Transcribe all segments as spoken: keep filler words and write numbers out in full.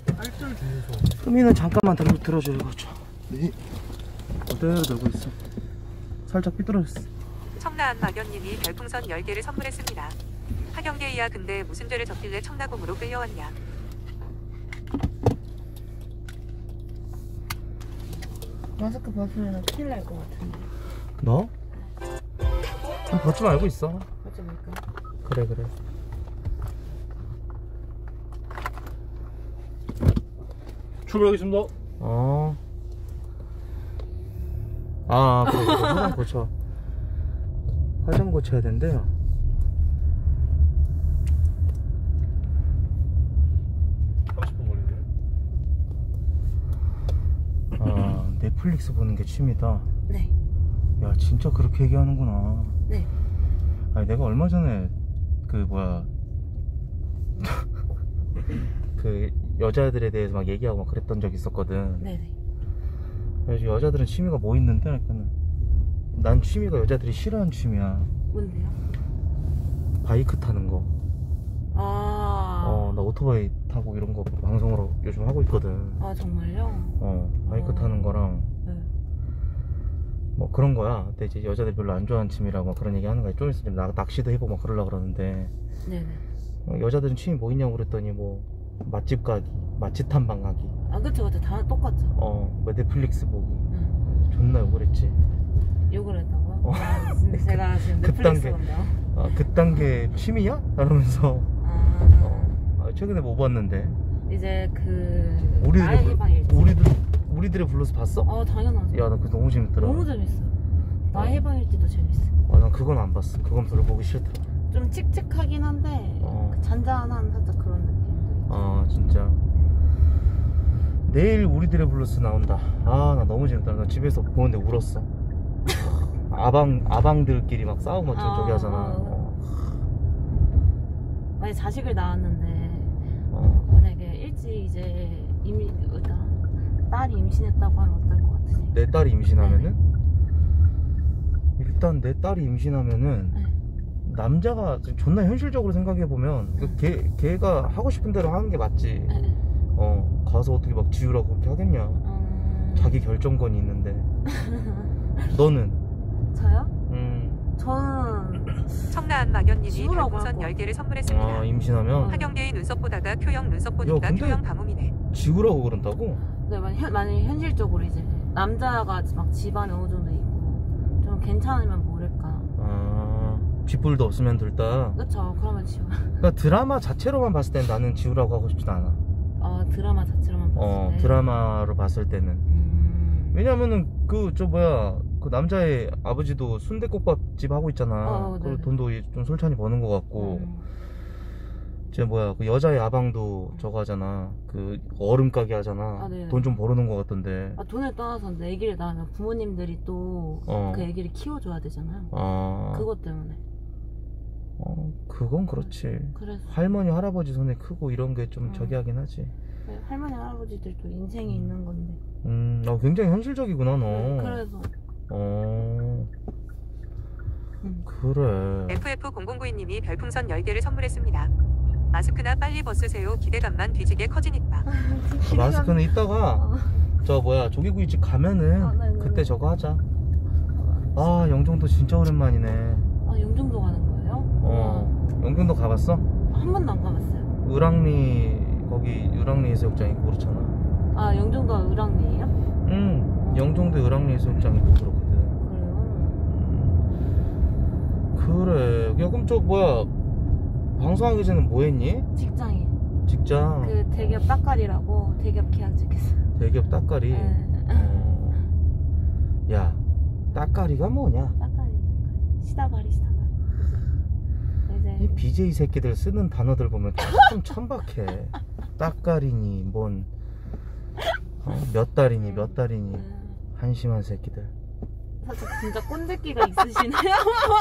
알뜰 주유소. 흠이는 잠깐만 들어, 들어줘요. 이거 좀. 네. 그대로 들고 있어. 살짝 삐뚤어졌어. 청라안 막연님이 별풍선 열 개를 선물했습니다. 하경계이야 근데 무슨 죄를 졌길래 청라공으로 끌려왔냐. 마스크 벗으면 큰일 날 것 같은데. 너? 그럼 벗지 말고 있어. 벗지 말까? 그래 그래. 출발하겠습니다. 어. 아 그래 그래. 화장 고쳐. 화장 고쳐야 된대요. 삼십 분 걸리네요. 아 넷플릭스 보는 게 취미다. 네. 야 진짜 그렇게 얘기하는구나. 네. 아니 내가 얼마 전에 그 뭐야 그 여자들에 대해서 막 얘기하고 막 그랬던 적이 있었거든. 네네. 그래서 여자들은 취미가 뭐 있는데 그러니까는 난 취미가 여자들이 싫어하는 취미야. 뭔데요? 바이크 타는 거. 아. 어 나 오토바이 타고 이런 거 방송으로 요즘 하고 있거든. 아 정말요? 어 바이크 어. 타는 거랑 네. 뭐 그런 거야. 근데 이제 여자들 별로 안 좋아하는 취미라고 막 그런 얘기 하는 거야. 좀 있으면 나 낚시도 해보고 막 그러려고 그러는데 네네. 어, 여자들은 취미 뭐 있냐고 그랬더니 뭐 맛집 가기, 맛집 탐방 가기, 아 그쵸 그쵸 다 똑같죠. 어 뭐 넷플릭스 보기. 응. 존나 욕을 했지. 욕을 했다고요? 어. 아, 근데 제가 지금 그 넷플릭스 단계. 본대요. 아 그딴 게 취미야? 이러면서 아. 어, 아, 최근에 뭐 봤는데 이제 그 우리들의 나의 불- 해방일지. 우리들 우리들의 블루스 봤어? 어 당연하죠. 야 나 그거 너무 재밌더라. 너무 재밌어. 나의 어. 해방일지도 재밌어. 아, 난 그건 안 봤어. 그건 별로 보기 싫더라. 좀 칙칙하긴 한데 어. 그 잔잔한 살짝 그런 느낌도 있죠. 아 진짜. 내일 우리들의 블루스 나온다. 아 나 너무 재밌다. 나 집에서 보는데 울었어. 아방 아방들끼리 막 싸우고 막 아, 저기 하잖아. 아. 어. 만약에 자식을 낳았는데 어. 만약에 일찍 이제 이미 그러니까 딸이 임신했다고 하면 어떨 것 같으세요? 내 딸이 임신하면은 일단 내 딸이 임신하면은 네. 남자가 존나 현실적으로 생각해 보면 그 걔 걔가 하고 싶은 대로 하는 게 맞지. 네. 어 가서 어떻게 막 지우라고 그렇게 하겠냐. 음... 자기 결정권이 있는데. 너는? 저요? 음. 저는 청라안 막연님이 지우라고 별풍선 하고. 열 개를 선물했습니다. 아 임신하면 하경계의 눈썹 보다가 큐형 눈썹 보니까 근데- 큐형 가뭄이네. 지우라고 그런다고? 네, 만약, 현, 만약에 현실적으로 이제 남자가 막 집안에 어느 정도 있고 좀 괜찮으면 모를까. 아 쥐뿔도 없으면 둘다. 그쵸? 그러면 지워. 그러니까 드라마 자체로만 봤을 땐 나는 지우라고 하고 싶진 않아. 어 드라마 자체로만 봤을 어 때. 드라마로 봤을 때는. 음... 왜냐면은 그 저 뭐야 그 남자의 아버지도 순댓국밥집 하고 있잖아. 어, 그 네네. 돈도 좀 솔찬히 버는 것 같고. 음... 제 뭐야 그 여자의 아방도 저거 하잖아. 그 얼음 가게 하잖아. 아, 네네. 돈 좀 벌어놓은 것 같던데. 아, 돈을 떠나서 내 애기를 낳으면 부모님들이 또 그 어. 애기를 키워줘야 되잖아요. 아 그것 때문에. 어 그건 그렇지. 그래서 할머니 할아버지 손에 크고 이런 게 좀 음. 저기 하긴 하지. 네, 할머니 할아버지들도 인생이 있는 건데. 음, 어, 굉장히 현실적이구나 너. 네, 그래서 어 음. 그래. 에프에프공공구이님이 별풍선 열 개를 선물했습니다. 마스크나 빨리 벗으세요. 기대감만 뒤지게 커지니까. 그 마스크는 이따가 어. 저 뭐야 조개구이집 가면은 아, 네네네. 그때 저거 하자. 아 영종도 진짜 오랜만이네. 아 영종도 가는 거예요? 어 영종도 가봤어? 한 번도 안 가봤어요. 을왕리 거기 을왕리 해수욕장 있고 그렇잖아. 아 영종도가 을왕리예요? 응 영종도 을왕리 해수욕장 있고 그렇거든. 그래요? 그래. 야 그럼 저 뭐야 방송하기 전에 뭐 했니? 직장인. 직장. 그 대기업 따까리라고 대기업 계약직 했어요. 대기업 따까리. 네. 어. 야 따까리가 뭐냐? 따까리, 따까리. 시다바리, 시다바리. 이제 이 비제이 새끼들 쓰는 단어들 보면 참 천박해. 따까리니 뭔 어? 몇 달이니 몇 달이니 음, 한심한 새끼들. 살짝 진짜 꼰대끼가 있으시네요.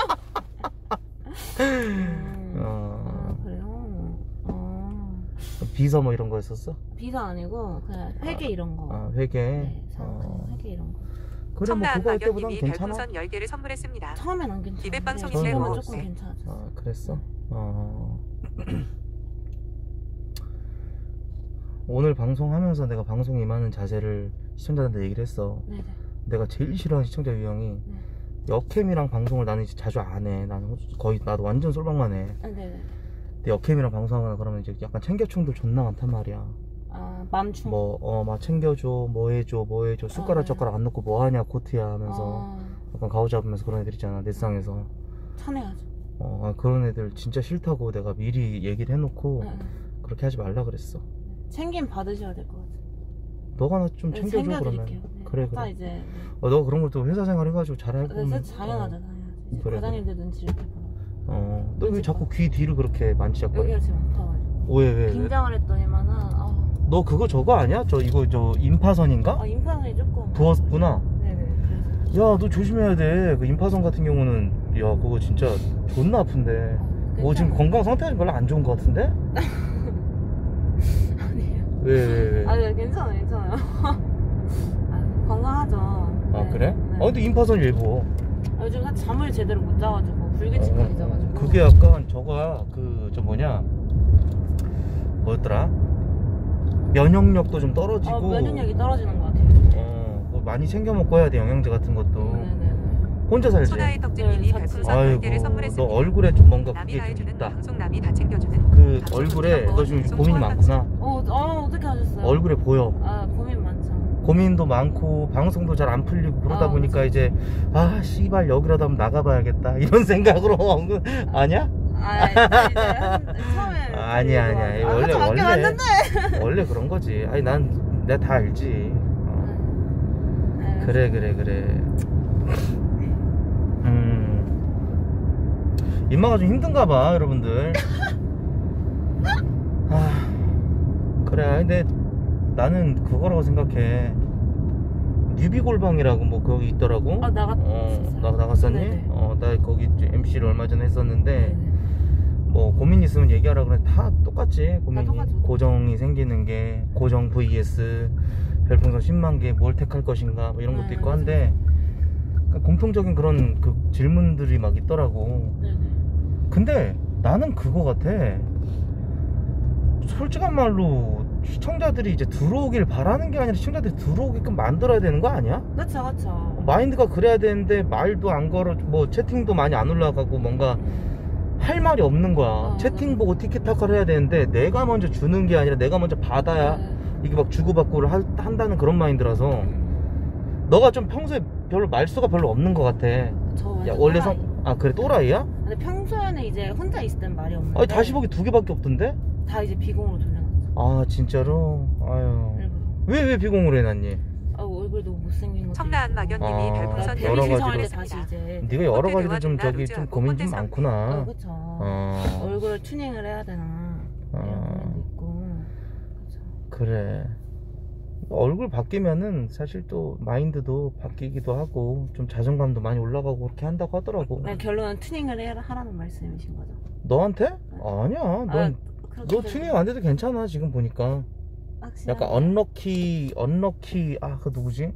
음, 어. 아, 그래요? 어. 비서 뭐 이런 거 했었어? 비서 아니고 그냥 회계 이런 거. 아 회계. 네, 사업 어. 회계 이런 거. 그래 뭐 청라안 그거 할 때보단 막연님이 괜찮아. 별풍선 열 개를 선물했습니다. 처음엔 안 괜찮았는데 기백 방송이 지금은 제일 조금 어때? 괜찮아졌어. 아 그랬어? 어. 오늘 방송하면서 내가 방송 임하는 자세를 시청자들한테 얘기를 했어. 네네. 내가 제일 싫어하는 시청자 유형이 네. 역캠이랑 방송을 나는 이제 자주 안 해. 나는 거의 나도 완전 솔방만 해. 아, 네네. 근데 역캠이랑 방송하거나 그러면 이제 약간 챙겨충들 존나 많단 말이야. 아, 맘충. 뭐 어 막 챙겨줘, 뭐 해줘, 뭐 해줘, 숟가락 아, 네. 젓가락 안 넣고 뭐 하냐 코트야 하면서 아, 약간 가오 잡으면서 그런 애들 있잖아 넷상에서. 천해야죠. 어 아, 그런 애들 진짜 싫다고 내가 미리 얘기를 해놓고 네, 네. 그렇게 하지 말라 그랬어. 챙김 받으셔야 될 것 같아요. 너가 나 좀 네, 챙겨줘 그러면. 챙겨드릴게요. 네. 그래 딱 그래. 이제 네. 어, 너 그런 것도 회사 생활 해가지고 잘 알고. 네, 당연하죠, 당연하죠. 이제 그래, 과장님들 눈치 이렇게 보고. 어, 너 왜 자꾸 귀 뒤를 그렇게 만지작거려? 여기가 지금 아파가지고. 왜 왜? 왜? 긴장을 했더니만은 아, 너 그거 저거 아니야? 저 이거 저 임파선인가? 아 임플란이 조금. 부었구나. 네네. 그래서. 야, 너 조심해야 돼. 그 임파선 같은 경우는 야, 그거 진짜 존나 아픈데. 아, 뭐 지금 괜찮아요. 건강 상태가 별로 안 좋은 것 같은데? 아니에요. 왜 왜 왜? 아, 네, 괜찮아요, 괜찮아요. 아, 건강하죠. 아 네, 그래? 네. 아 근데 임파선이 왜 부어? 아, 요즘 사실 잠을 제대로 못 자가지고 불규칙하게 자가지고. 그게 약간 저거야 그 저 뭐냐 뭐였더라? 면역력도 좀 떨어지고. 어, 면역력이 떨어지는 것 같아요. 어, 뭐 많이 챙겨 먹고 해야 돼 영양제 같은 것도. 네네네. 혼자 살지? 소나이 떡집님이 네, 별풍선 열 아이고 개를 너 선물했습니다. 얼굴에 좀 뭔가 남이 그게 다 좀 해주는 있다. 방송 남이 다 챙겨주는 그 방송 얼굴에 방송 너 지금 방송 고민이 소원 많구나. 어, 어, 어떻게 하셨어요? 얼굴에 보여. 아, 고민 많죠. 고민도 많고 방송도 잘 안 풀리고 그러다 아, 보니까 맞아. 이제 아 씨발 여기라도 한번 나가봐야겠다 이런 생각으로 아니야? 아, 이제 한- 처음에. 아, 아니야 아니야 아, 원래 저 밖에 원래 왔는데. 원래 그런 거지. 아니 난 내가 다 알지. 어. 네. 그래 그래 그래. 음 인마가 좀 힘든가 봐 여러분들. 아 그래 근데 나는 그거라고 생각해. 뉴비골방이라고 뭐 거기 있더라고. 아, 나갔- 어, 나 나갔었니? 네네. 어, 나 거기 엠씨를 얼마 전에 했었는데 네네. 뭐 고민 있으면 얘기하라 그래. 다 똑같지 고민이. 똑같죠. 고정이 생기는 게 고정 vs 별풍선 십만 개 뭘 택할 것인가 뭐 이런 것도 네, 있고 맞아요. 한데 그러니까 공통적인 그런 그 질문들이 막 있더라고. 네네. 근데 나는 그거 같아. 솔직한 말로 시청자들이 이제 들어오길 바라는 게 아니라 시청자들이 들어오게끔 만들어야 되는 거 아니야? 그쵸, 그쵸. 마인드가 그래야 되는데 말도 안 걸어 뭐 채팅도 많이 안 올라가고 뭔가 할 말이 없는 거야. 어, 채팅 네. 보고 티키타카를 해야 되는데 내가 먼저 주는 게 아니라 내가 먼저 받아야 네. 이게 막 주고받고를 하- 한다는 그런 마인드라서 음. 너가 좀 평소에 별로 말수가 별로 없는 것 같아. 저 야 완전 원래 또라이. 성... 아 그래 또라이야? 근데 평소에는 이제 혼자 있을 땐 말이 없는데. 아니 다시 보기 두 개밖에 없던데? 다 이제 비공으로 돌려놨죠. 아 진짜로? 아유 일부러. 왜 왜 비공으로 해놨니? 아, 얼굴 너무 못생긴 거. 청라한 막연님이 아, 별풍선 여러 열 개를 가지로. 다시 선물했습니다. 이제. 네가 여러 콘텐츠 가지로 좀 대화 저기 중이라 좀 루즈하고 고민이 좀 콘텐츠 많구나. 어, 그쵸. 어 얼굴을 튜닝을 해야 되나. 이런 어. 고민도 있고. 그쵸. 그래. 얼굴 바뀌면은 사실 또 마인드도 바뀌기도 하고 좀 자존감도 많이 올라가고 그렇게 한다고 하더라고. 그냥 결론은 튜닝을 해, 하라는 말씀이신 거죠. 너한테? 아니야. 넌, 아, 너 그렇게 튜닝 안 돼도 괜찮아 지금 보니까. 확실하게. 약간 언럭키 언럭키 아 그 누구지?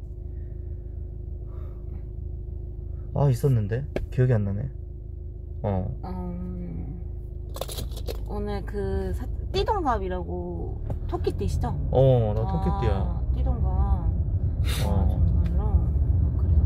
아 있었는데 기억이 안 나네. 어. 음, 오늘 그 사, 띠동갑이라고 토끼띠시죠? 어, 나 토끼띠야. 아, 띠동갑. 아, 어. 정말로? 아, 그래요?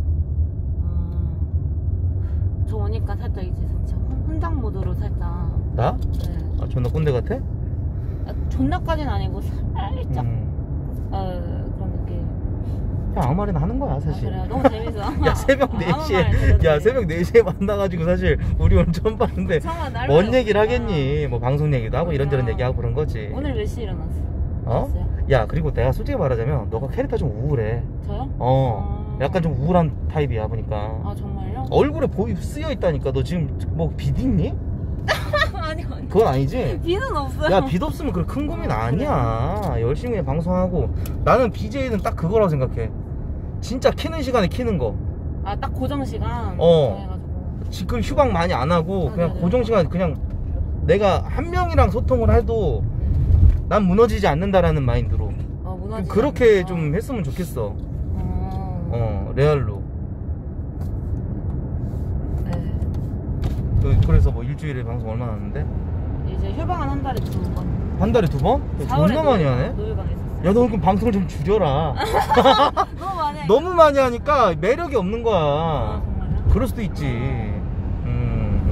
아, 저 오니까 살짝 이제 살짝 혼- 혼장 모드로 살짝. 나? 네. 아 존나 꼰대 같아? 아, 존나까지는 아니고 살짝 음. 어, 그런 느낌. 그냥 아무 말이나 하는 거야 아, 사실. 그래요? 너무 재밌어. 야 새벽 아무 네 시에 말 들어도 야 돼. 새벽 네 시에 만나가지고 사실 우리 오늘 처음 봤는데 정말 날 뭔 말이 얘기를 없구나. 하겠니? 뭐 방송 얘기도 하고 이런저런 아. 얘기하고 그런 거지. 오늘 몇 시에 일어났어? 어? 잤어요? 야 그리고 내가 솔직히 말하자면 너가 캐릭터 좀 우울해. 저요? 어 아. 약간 좀 우울한 타입이야 보니까. 아, 정말요? 얼굴에 보이 쓰여 있다니까. 너 지금 뭐 빚 있니? 아니, 아니. 그건 아니지? 비는 없어요. 야 빚 없으면 그런 큰 고민 아니야. 열심히 해, 방송하고. 나는 비제이는 딱 그거라고 생각해. 진짜 키는 시간에 키는 거. 아, 딱 고정 시간. 어. 해가지고. 지금 휴방 많이 안 하고 아, 그냥 네네. 고정 시간 그냥 내가 한 명이랑 소통을 해도 난 무너지지 않는다라는 마인드로 어, 좀 무너지지 그렇게 않는다. 좀 했으면 좋겠어. 어. 어 레알로. 네. 그- 그래서 뭐 일주일에 방송 얼마나 하는데? 이제 휴방은 한 달에 두 번. 한 달에 두 번? 사월에 존나 많이 노예방- 하네. 노예방에 있었어요. 야 너 그럼 방송 좀 줄여라. 너무 많이 너무 많이 하니까 매력이 없는 거야. 아 정말요? 그럴 수도 있지. 음.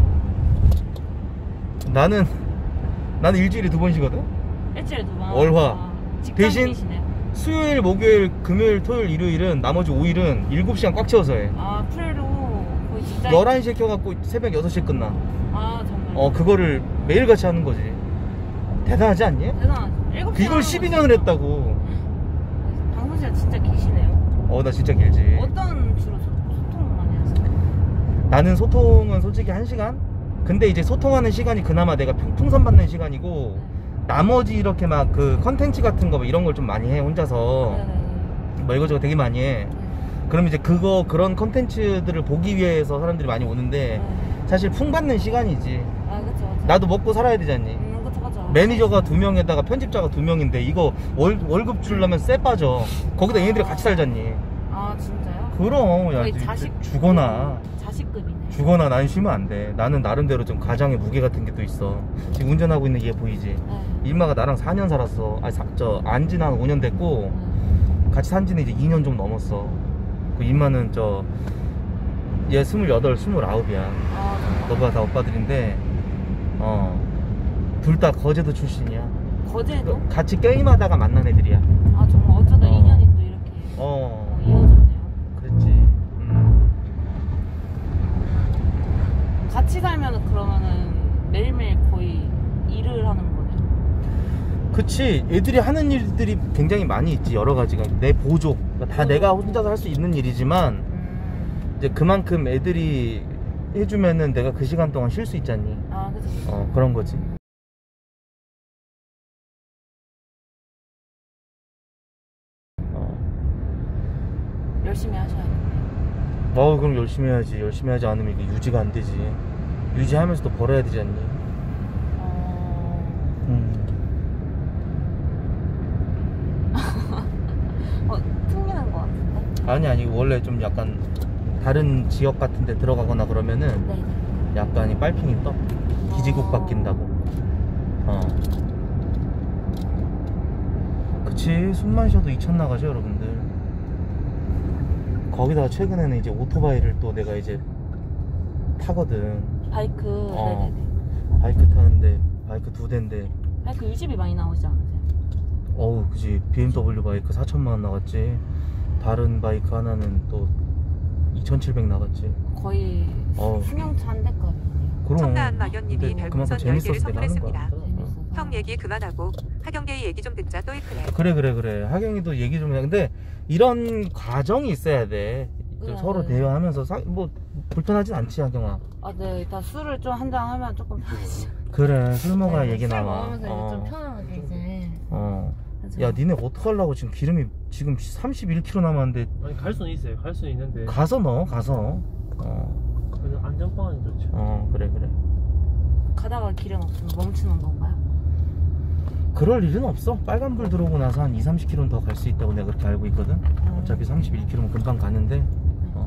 저 나는 나는 일주일에 두 번 쉬거든. 일주일에 두 번. 월화. 아, 대신- 직장인이시네요. 수요일, 목요일, 금요일, 토요일, 일요일은 나머지 오 일은 일곱 시간 꽉 채워서 해. 아 프레로 거의 직장인. 열한 시에 켜갖고 새벽 여섯 시에 끝나. 아 정말. 어 그거를 매일같이 하는 거지. 대단하지 않니? 대단하죠. 일곱 시간 이걸 십이 년을 했다고. 방송 시간 진짜 기시네요. 어 나 진짜 길지. 어떤 주로 소- 소통 많이 하시나요? 나는 소통은 솔직히 한 시간? 근데 이제 소통하는 시간이 그나마 내가 풍- 풍선 받는 시간이고 나머지 이렇게 막 그 컨텐츠 같은 거 이런 걸 좀 많이 해 혼자서. 네네. 뭐 이거저거 되게 많이 해. 그럼 이제 그거 그런 컨텐츠들을 보기 위해서 사람들이 많이 오는데 사실 풍 받는 시간이지. 아 그쵸 그쵸. 나도 먹고 살아야 되잖니. 음 그쵸 그쵸. 매니저가 두 명에다가 편집자가 두 명인데 이거 월, 월급 주려면 쎄 빠져. 거기다 얘네들이 같이 살잖니. 아 진짜요? 그럼 야 거의 이제 자식 죽거나 자식급이네. 죽거나 난 쉬면 안 돼. 나는 나름대로 좀 가장의 무게 같은 게 또 있어. 지금 운전하고 있는 얘 보이지? 네. 이마가 나랑 사 년 살았어. 아니 사, 저 안지는 한 오 년 됐고 같이 산 지는 이제 이 년 좀 넘었어. 그 이마는 저 얘 스물여덟, 스물아홉이야. 아 정말. 너보다 다 오빠들인데 어 둘 다 거제도 출신이야. 거제도? 같이 게임하다가 만난 애들이야. 아 정말 어쩌다 어. 인연이 또 이렇게 어 어, 이어졌네요. 그랬지. 음. 같이 살면은 그러면은 매일매일 거의 일을 하는 거네요. 그치. 애들이 하는 일들이 굉장히 많이 있지. 여러 가지가 내 보조 다 음. 내가 혼자서 할 수 있는 일이지만 음. 이제 그만큼 애들이 해주면은 내가 그 시간 동안 쉴 수 있잖니. 아 그쵸 그쵸. 어 그런 거지. 어, 열심히 하셔야겠네요. 어 그럼 열심히 해야지. 열심히 하지 않으면 이게 유지가 안 되지. 유지하면서 또 벌어야 되지 않니? 어... 음. 어 튕기는 거 같은데? 아니 아니 원래 좀 약간 다른 지역 같은 데 들어가거나 그러면은 네네. 약간 이 빨핑이 떠. 기지국 바뀐다고. 어. 그치. 숨만 쉬어도 이천 나가죠 여러분들. 거기다가 최근에는 이제 오토바이를 또 내가 이제 타거든. 바이크. 어. 네네네. 바이크 타는데 바이크 두 대인데 바이크 유지비 많이 나오지 않으세요? 어우 그지. 비엠더블유 바이크 사천만 원 나갔지. 다른 바이크 하나는 또 이천칠백 나갔지. 거의 어. 승용차 한 대급이네요. 그럼 청라한 막연님이 근데 별풍선 그만큼 열 개를 재밌어서 내가 하는 선물했습니다. 거야. 재밌어서. 형 얘기 그만하고 하경계의 얘기 좀 듣자 또 이크래. 그래 그래 그래. 하경이도 얘기 좀 해. 근데 이런 과정이 있어야 돼. 좀 네, 서로 네. 대화하면서 사, 뭐 불편하진 않지 하경아. 아, 네. 일단 술을 좀 한 잔 하면 조금 편하지. 그래 술 먹어야 네, 얘기 술 나와. 먹으면서 이제 어. 좀 편하게 이제. 어. 그래서 야 니네 어떡하려고 지금 기름이 지금 삼십일 킬로미터 남았는데 아니 갈 수는 있어요. 갈 수는 있는데 가서 넣어 가서. 어. 그래도 안전빵은 좋죠. 어 그래 그래. 가다가 기름 없으면 멈추는 건가요? 그럴 일은 없어. 빨간불 들어오고 나서 한 이, 삼십 킬로미터는 더 갈 수 있다고 내가 그렇게 알고 있거든. 어차피 삼십일 킬로미터면 금방 가는데. 어.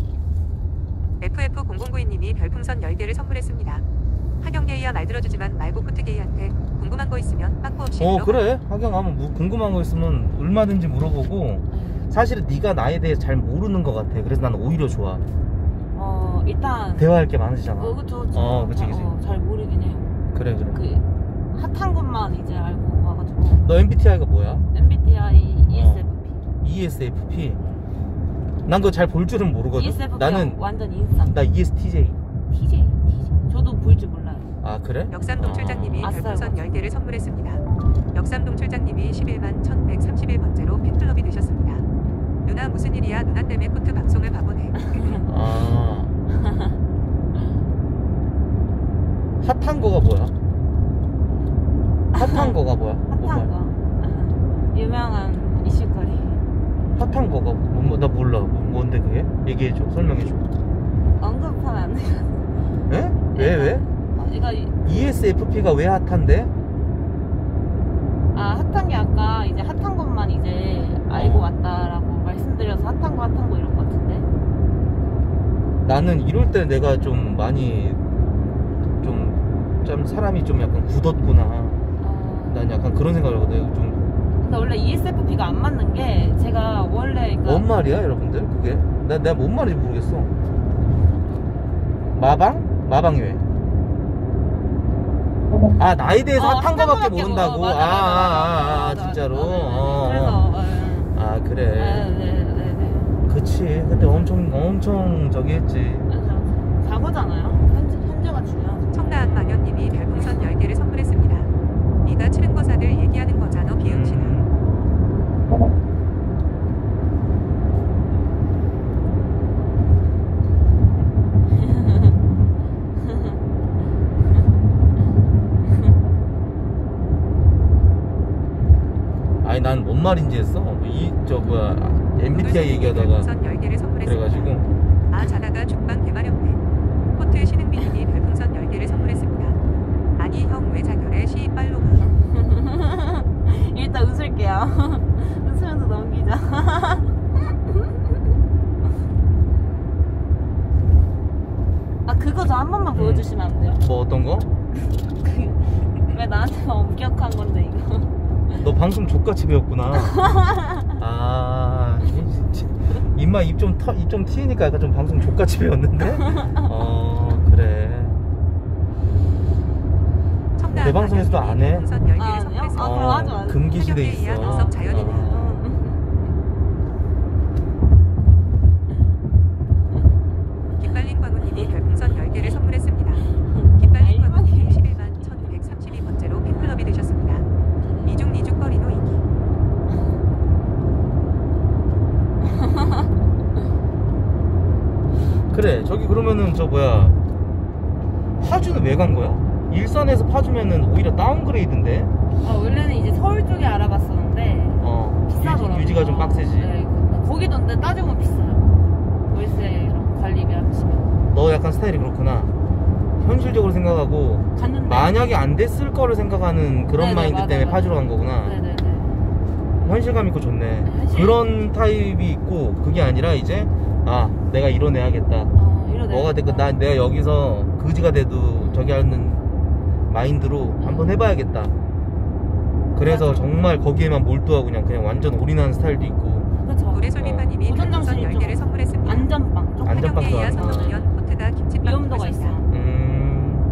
에프에프 공공구이님이 별풍선 열 개를 선물했습니다. 하경계이야 말 들어주지만 말고 코트게이한테 궁금한 거 있으면 빠꾸 없이 어 물어봐. 그래 하경아 뭐 궁금한 거 있으면 얼마든지 물어보고. 네. 사실은 네가 나에 대해 잘 모르는 것 같아. 그래서 난 오히려 좋아. 어, 일단. 대화할 게 많으시잖아. 어, 그쵸, 그쵸. 어, 그치, 잘- 그치. 어, 잘 모르긴 해요. 그래 그래. 그, 핫한 것만 이제 알고 와가지고. 너 엠비티아이가 뭐야? 엠비티아이 이에스에프피. 이에스에프피. 난 그거 잘 볼 줄은 모르거든. 이에스에프피 나는 완전 인싸. 나 이에스티제이. 티제이, 티제이. 저도 볼 줄 몰라요. 아 그래? 역삼동 아. 출장님이 아싸요. 별풍선 열 개를 선물했습니다. 역삼동 출장님이 십일만 천백삼십일 번째로 팬클럽이 되셨습니다. 누나 무슨 일이야? 누나 때문에 코트 방송을 봐보네. 아. 핫한 거가 뭐야? 핫한 거가 뭐야? 핫한 거. 유명한 이슈거리. 핫한 거가 뭐, 뭐, 나 몰라. 뭐, 뭔데 그게? 얘기해줘. 설명해줘. 언급하면 안 돼요. 에? 왜 왜? 어, 이거 이- 이에스에프피가 왜 핫한데? 아 핫한 게 아까 이제 핫한 것만 이제 알고 왔다라고 말씀드려서 핫한 거 핫한 거 이런 거 같은데. 나는 이럴 때 내가 좀 많이 좀, 좀 사람이 좀 약간 굳었구나. 어, 난 약간 그런 생각을 하거든. 좀 근데 원래 이에스에프피가 안 맞는 게 제가 원래 그러니까 뭔 말이야 여러분들 그게? 나, 내가 뭔 말인지 모르겠어. 마방? 마방이 왜? 아 나에 대해서 어, 핫한 핫한 거밖에 거밖에 모른다고? 모- 맞아, 맞아, 아, 아, 아, 아, 맞아, 진짜로? 맞아, 맞아. 어, 그래서 어. 어, 예. 아 그래 네, 네, 네, 네. 그치 그때 엄청 엄청 저기 했지. 맞아. 과거잖아요. 현재, 현재가 중요하죠. 청라한 마녀님이 별풍선 열 개를 선물했습니다. 네가 치른 거사들 얘기하는 거잖아 비응신아. 음. 아니 난 뭔 말인지 했어. 이 저 뭐야 엠비티아이 얘기하다가 별풍선 열 개를 선물했습니다. 그래가지고 아 자다가 죽방 개마렵네. 포트 신흥빈님이 별풍선 열 개를 선물했습니다. 아니 형 왜 자결해 시빨로 가. 일단 웃을게요. 웃으면서 넘기자. 아 그거 저 한 번만 보여주시면 안 돼요? 뭐 어떤 거? 그, 왜 나한테만 엄격한 건데 이거? 너 방송 족같이 배웠구나. 아 진짜 입마 입좀입좀 트이니까 약간 좀 방송 족같이 배웠는데. 어 그래. 내 방송에서도 안 해? 별풍선 열 개를 아, 아니요? 선물했습니다. 아, 그럼 하지 마세요. 금기시돼 타격에 의한 있어. 우석 자연이네. 어. 깃발린 광우님이 별풍선 열 개를 선물했습니다. 깃발린 광우님이 십일만 천백삼십이 번째로 팬클럽이 되셨습니다. 이죽이죽거리노 이기. 그래 저기 그러면은 저 뭐야 파주는 왜 간 거야? 일산에서 파주면은 오히려 다운그레이드인데. 아 원래는 이제 서울 쪽에 알아봤었는데 어 비싸더라고요. 유지, 유지가 좀 빡세지. 네, 그- 거기도 근데 따지고 보면 비싸요. 월세랑 관리비 하시면. 너 약간 스타일이 그렇구나. 현실적으로 생각하고 갔는데 만약에 안 됐을 거를 생각하는 그런 네네, 마인드 맞아, 때문에 맞아. 파주로 간 거구나. 네네네. 현실감 있고 좋네. 현실. 그런 타입이 있고 그게 아니라 이제 아 내가 이뤄내야겠다. 어, 이러네. 뭐가 됐건 난 내가 여기서 그지가 돼도 저기 하는 마인드로 한번 해봐야겠다. 그래서 맞아. 정말 거기에만 몰두하고 그냥 그냥 완전 올인하는 스타일도 있고. 그쵸. 우레솔비파님이 고전 별풍선 정신이 열 좀 개를 선물했습니다. 안전빵 좀 안전빵 한경에 이어 좋아하는구나. 삼 년 포트가 김치빵 위험도가 있어. 먹었습니다. 음.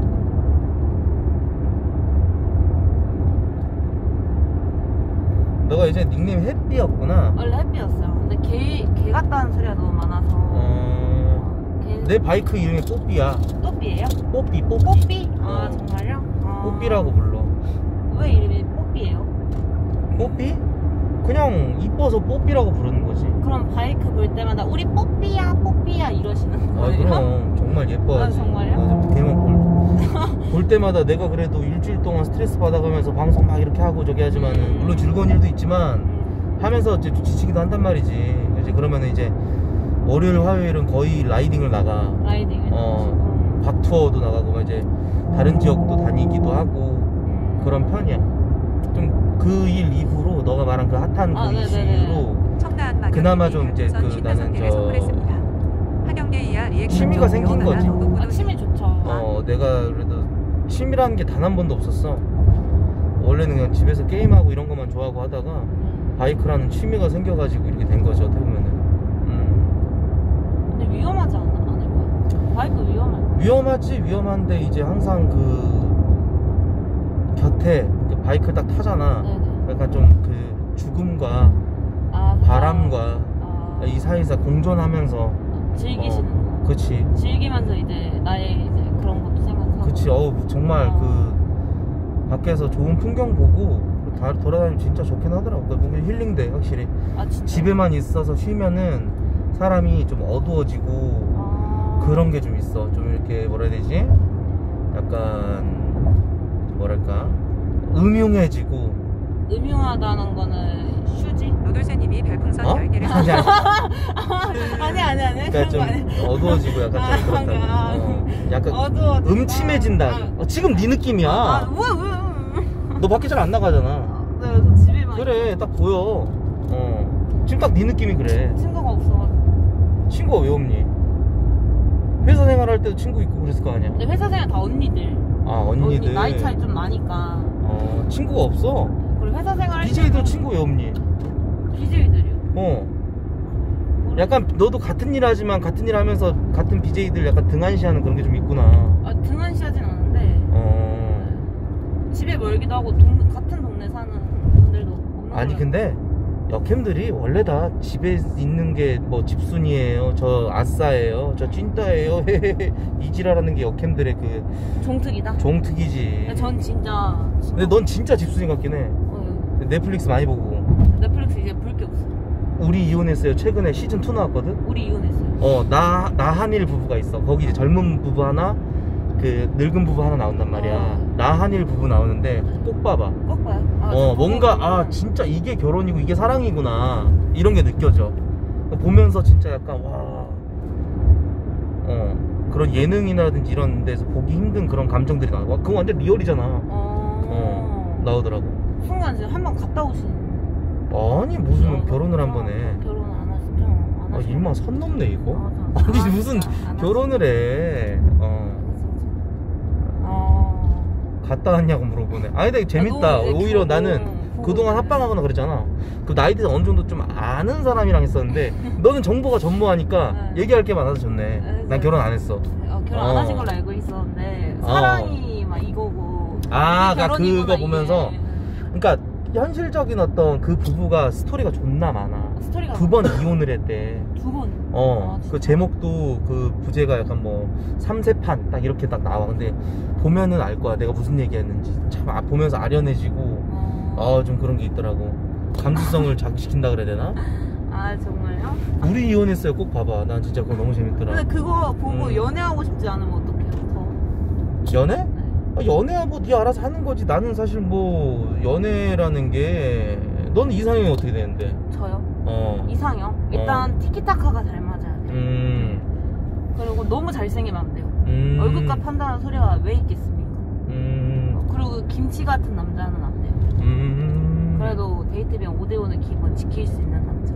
너가 이제 닉네임 햇비였구나. 원래 햇비였어요. 근데 개, 개 같다는 소리가 너무 많아서. 어... 개, 내 바이크 이름이 뽀삐야. 뽀삐예요? 뽀삐 뽀삐. 뽀삐? 아 어. 정말요? 아. 뽀삐라고 불러. 왜 이름이 뽀삐예요? 뽀삐? 그냥 이뻐서 뽀삐라고 부르는 거지. 그럼 바이크 볼 때마다 우리 뽀삐야 뽀삐야 이러시는 아 거예요? 그럼 정말 예뻐하지. 아, 정말요? 맞아, 걔만 볼, 볼 때마다 내가 그래도 일주일 동안 스트레스 받아가면서 방송 막 이렇게 하고 저기 하지만은 음. 물론 즐거운 일도 있지만 음. 하면서 이제 지치기도 한단 말이지. 이제 그러면은 이제 월요일 화요일은 거의 라이딩을 나가. 라이딩을 어, 박 투어도 나가고 막 이제 다른 지역도 다니기도 하고 음. 그런 편이야. 좀 그 일 이후로 너가 말한 그 핫한 아, 그 네네네. 이슈로 청라한 마녀님이 그나마 좀 이제 별풍선 그 오십오 나는 개를 저- 선물했습니다. 하경계 이하 리액션 취미가 좀 생긴 배워가라. 거지. 너도 아 구독. 취미 좋죠. 어 내가 그래도 취미라는 게 단 한 번도 없었어. 원래는 그냥 집에서 게임하고 이런 것만 좋아하고 하다가 음. 바이크라는 취미가 생겨가지고 이렇게 된 거죠 어떻게 보면은. 음. 근데 위험하지 않, 않을까요? 바이크 위험할까요? 위험하지. 위험한데 이제 항상 그 곁에 그 바이크를 딱 타잖아. 네네. 약간 좀 그 죽음과 아, 바람과 아, 이 사이에서 공존하면서 즐기시는 거. 그치 즐기면서 이제 나의 이제 그런 것도 생각하고. 그치 어우 정말 어. 그 밖에서 좋은 풍경 보고 다 돌아다니면 진짜 좋긴 하더라고. 그러니까 뭔가 힐링돼 확실히. 아 진짜. 집에만 있어서 쉬면은 사람이 좀 어두워지고 아. 그런 게 좀 있어. 좀 이렇게 뭐라 해야 되지? 약간 뭐랄까 음흉해지고. 음흉하다는 거는 휴지? 노돌새님이 별풍선 어? 열 개를 아니 아니 아니 아니 아니 그러니까 좀 어두워지고 약간 아, 좀 그렇다고. 아, 어, 약간 어두워진다. 음침해진다. 아. 어, 지금 네 느낌이야. 아, 왜, 왜? 너 밖에 잘 안 나가잖아. 네, 저 집에만. 그래 딱 보여. 어 지금 딱 네 느낌이 그래. 친구가 없어가지고. 친구가 왜 없니? 회사 생활할 때도 친구 있고 그랬을 거 아니야. 근데 회사 생활 다 언니들. 아 언니들. 언니 나이 차이 좀 나니까. 어, 친구가 없어? 그리고 회사 생활 할 비제이들 때도 친구 왜 없니? 비제이들이요? 어. 약간 너도 같은 일 하지만 같은 일 하면서 같은 비제이들 약간 등한시하는 그런 게 좀 있구나. 아 등한시하진 않은데 어. 집에 멀기도 하고 동, 같은 동네 사는 분들도 없는 아니 거예요. 근데 여캠들이 원래 다 집에 있는 게 뭐 집순이에요, 저 아싸예요, 저 찐따예요 이지라라는 게 여캠들의 그 종특이다? 종특이지. 근데 전 진짜 근데 넌 진짜 집순이 같긴 해. 어, 넷플릭스 많이 보고. 넷플릭스 이제 볼 게 없어. 우리 이혼했어요 최근에 시즌 투 나왔거든. 우리 이혼했어요. 어, 나, 나한일 부부가 있어. 거기 이제 젊은 부부 하나, 그 늙은 부부 하나 나온단 말이야. 어. 나한일 부부 나오는데 꼭 봐봐. 꼭 봐요? 아, 어, 저 뭔가 보고 아 보면 진짜 이게 결혼이고 이게 사랑이구나 이런 게 느껴져. 보면서 진짜 약간 와, 어 그런 예능이라든지 이런 데서 보기 힘든 그런 감정들이 나와. 와, 그거 완전 리얼이잖아. 어... 어, 나오더라고. 순간 이제 한 번 갔다 오신. 아니 무슨 어, 결혼을 한 어, 번에. 결혼 안 하시죠? 안 아, 하시죠? 일만 선 넘네 이거. 어, 저- 아니 안 무슨 하시죠? 안 결혼을 해. 어. 어... 갔다 왔냐고 물어보네. 아니 근데 재밌다. 아, 너무 이제 오히려 결혼 나는 보고 그동안 있네. 합방하거나 그랬잖아. 그 나이대 어느 정도 좀 아는 사람이랑 했었는데 너는 정보가 전무하니까 네. 얘기할 게 많아서 좋네. 네, 난 결혼 안 했어. 어, 결혼 안 어. 하신 걸로 알고 있었는데 어. 사랑이 막 이거고 아, 이게 그러니까 결혼이구나, 그거 보면서 이게. 그러니까 현실적인 어떤 그 부부가 스토리가 존나 많아. 스토리가 두 번 이혼을 했대. 두 번? 어, 아, 그 진짜? 제목도 그 부제가 약간 뭐 삼세판 딱 이렇게 딱 나와. 근데 보면은 알 거야. 내가 무슨 얘기했는지. 참 아, 보면서 아련해지고 어... 어, 좀 그런 게 있더라고. 감수성을 자극시킨다 그래야 되나? 아 정말요? 우리 이혼했어요. 꼭 봐봐. 난 진짜 그거 너무 재밌더라. 근데 그거 보고 음. 연애하고 싶지 않으면 어떡해요? 더? 연애? 네. 아, 연애야 뭐 네 알아서 하는 거지. 나는 사실 뭐 연애라는 게 너는 이상형이 어떻게 되는데? 저요? 어. 이상형? 일단 티키타카가 잘 맞아야 돼요. 음. 그리고 너무 잘생기면 안 돼요. 음. 월급값 판다는 소리가 왜 있겠습니까? 음. 그리고 김치 같은 남자는 안 돼요. 음. 그래도 데이트 비용 오 대 오는 기본 지킬 수 있는 남자.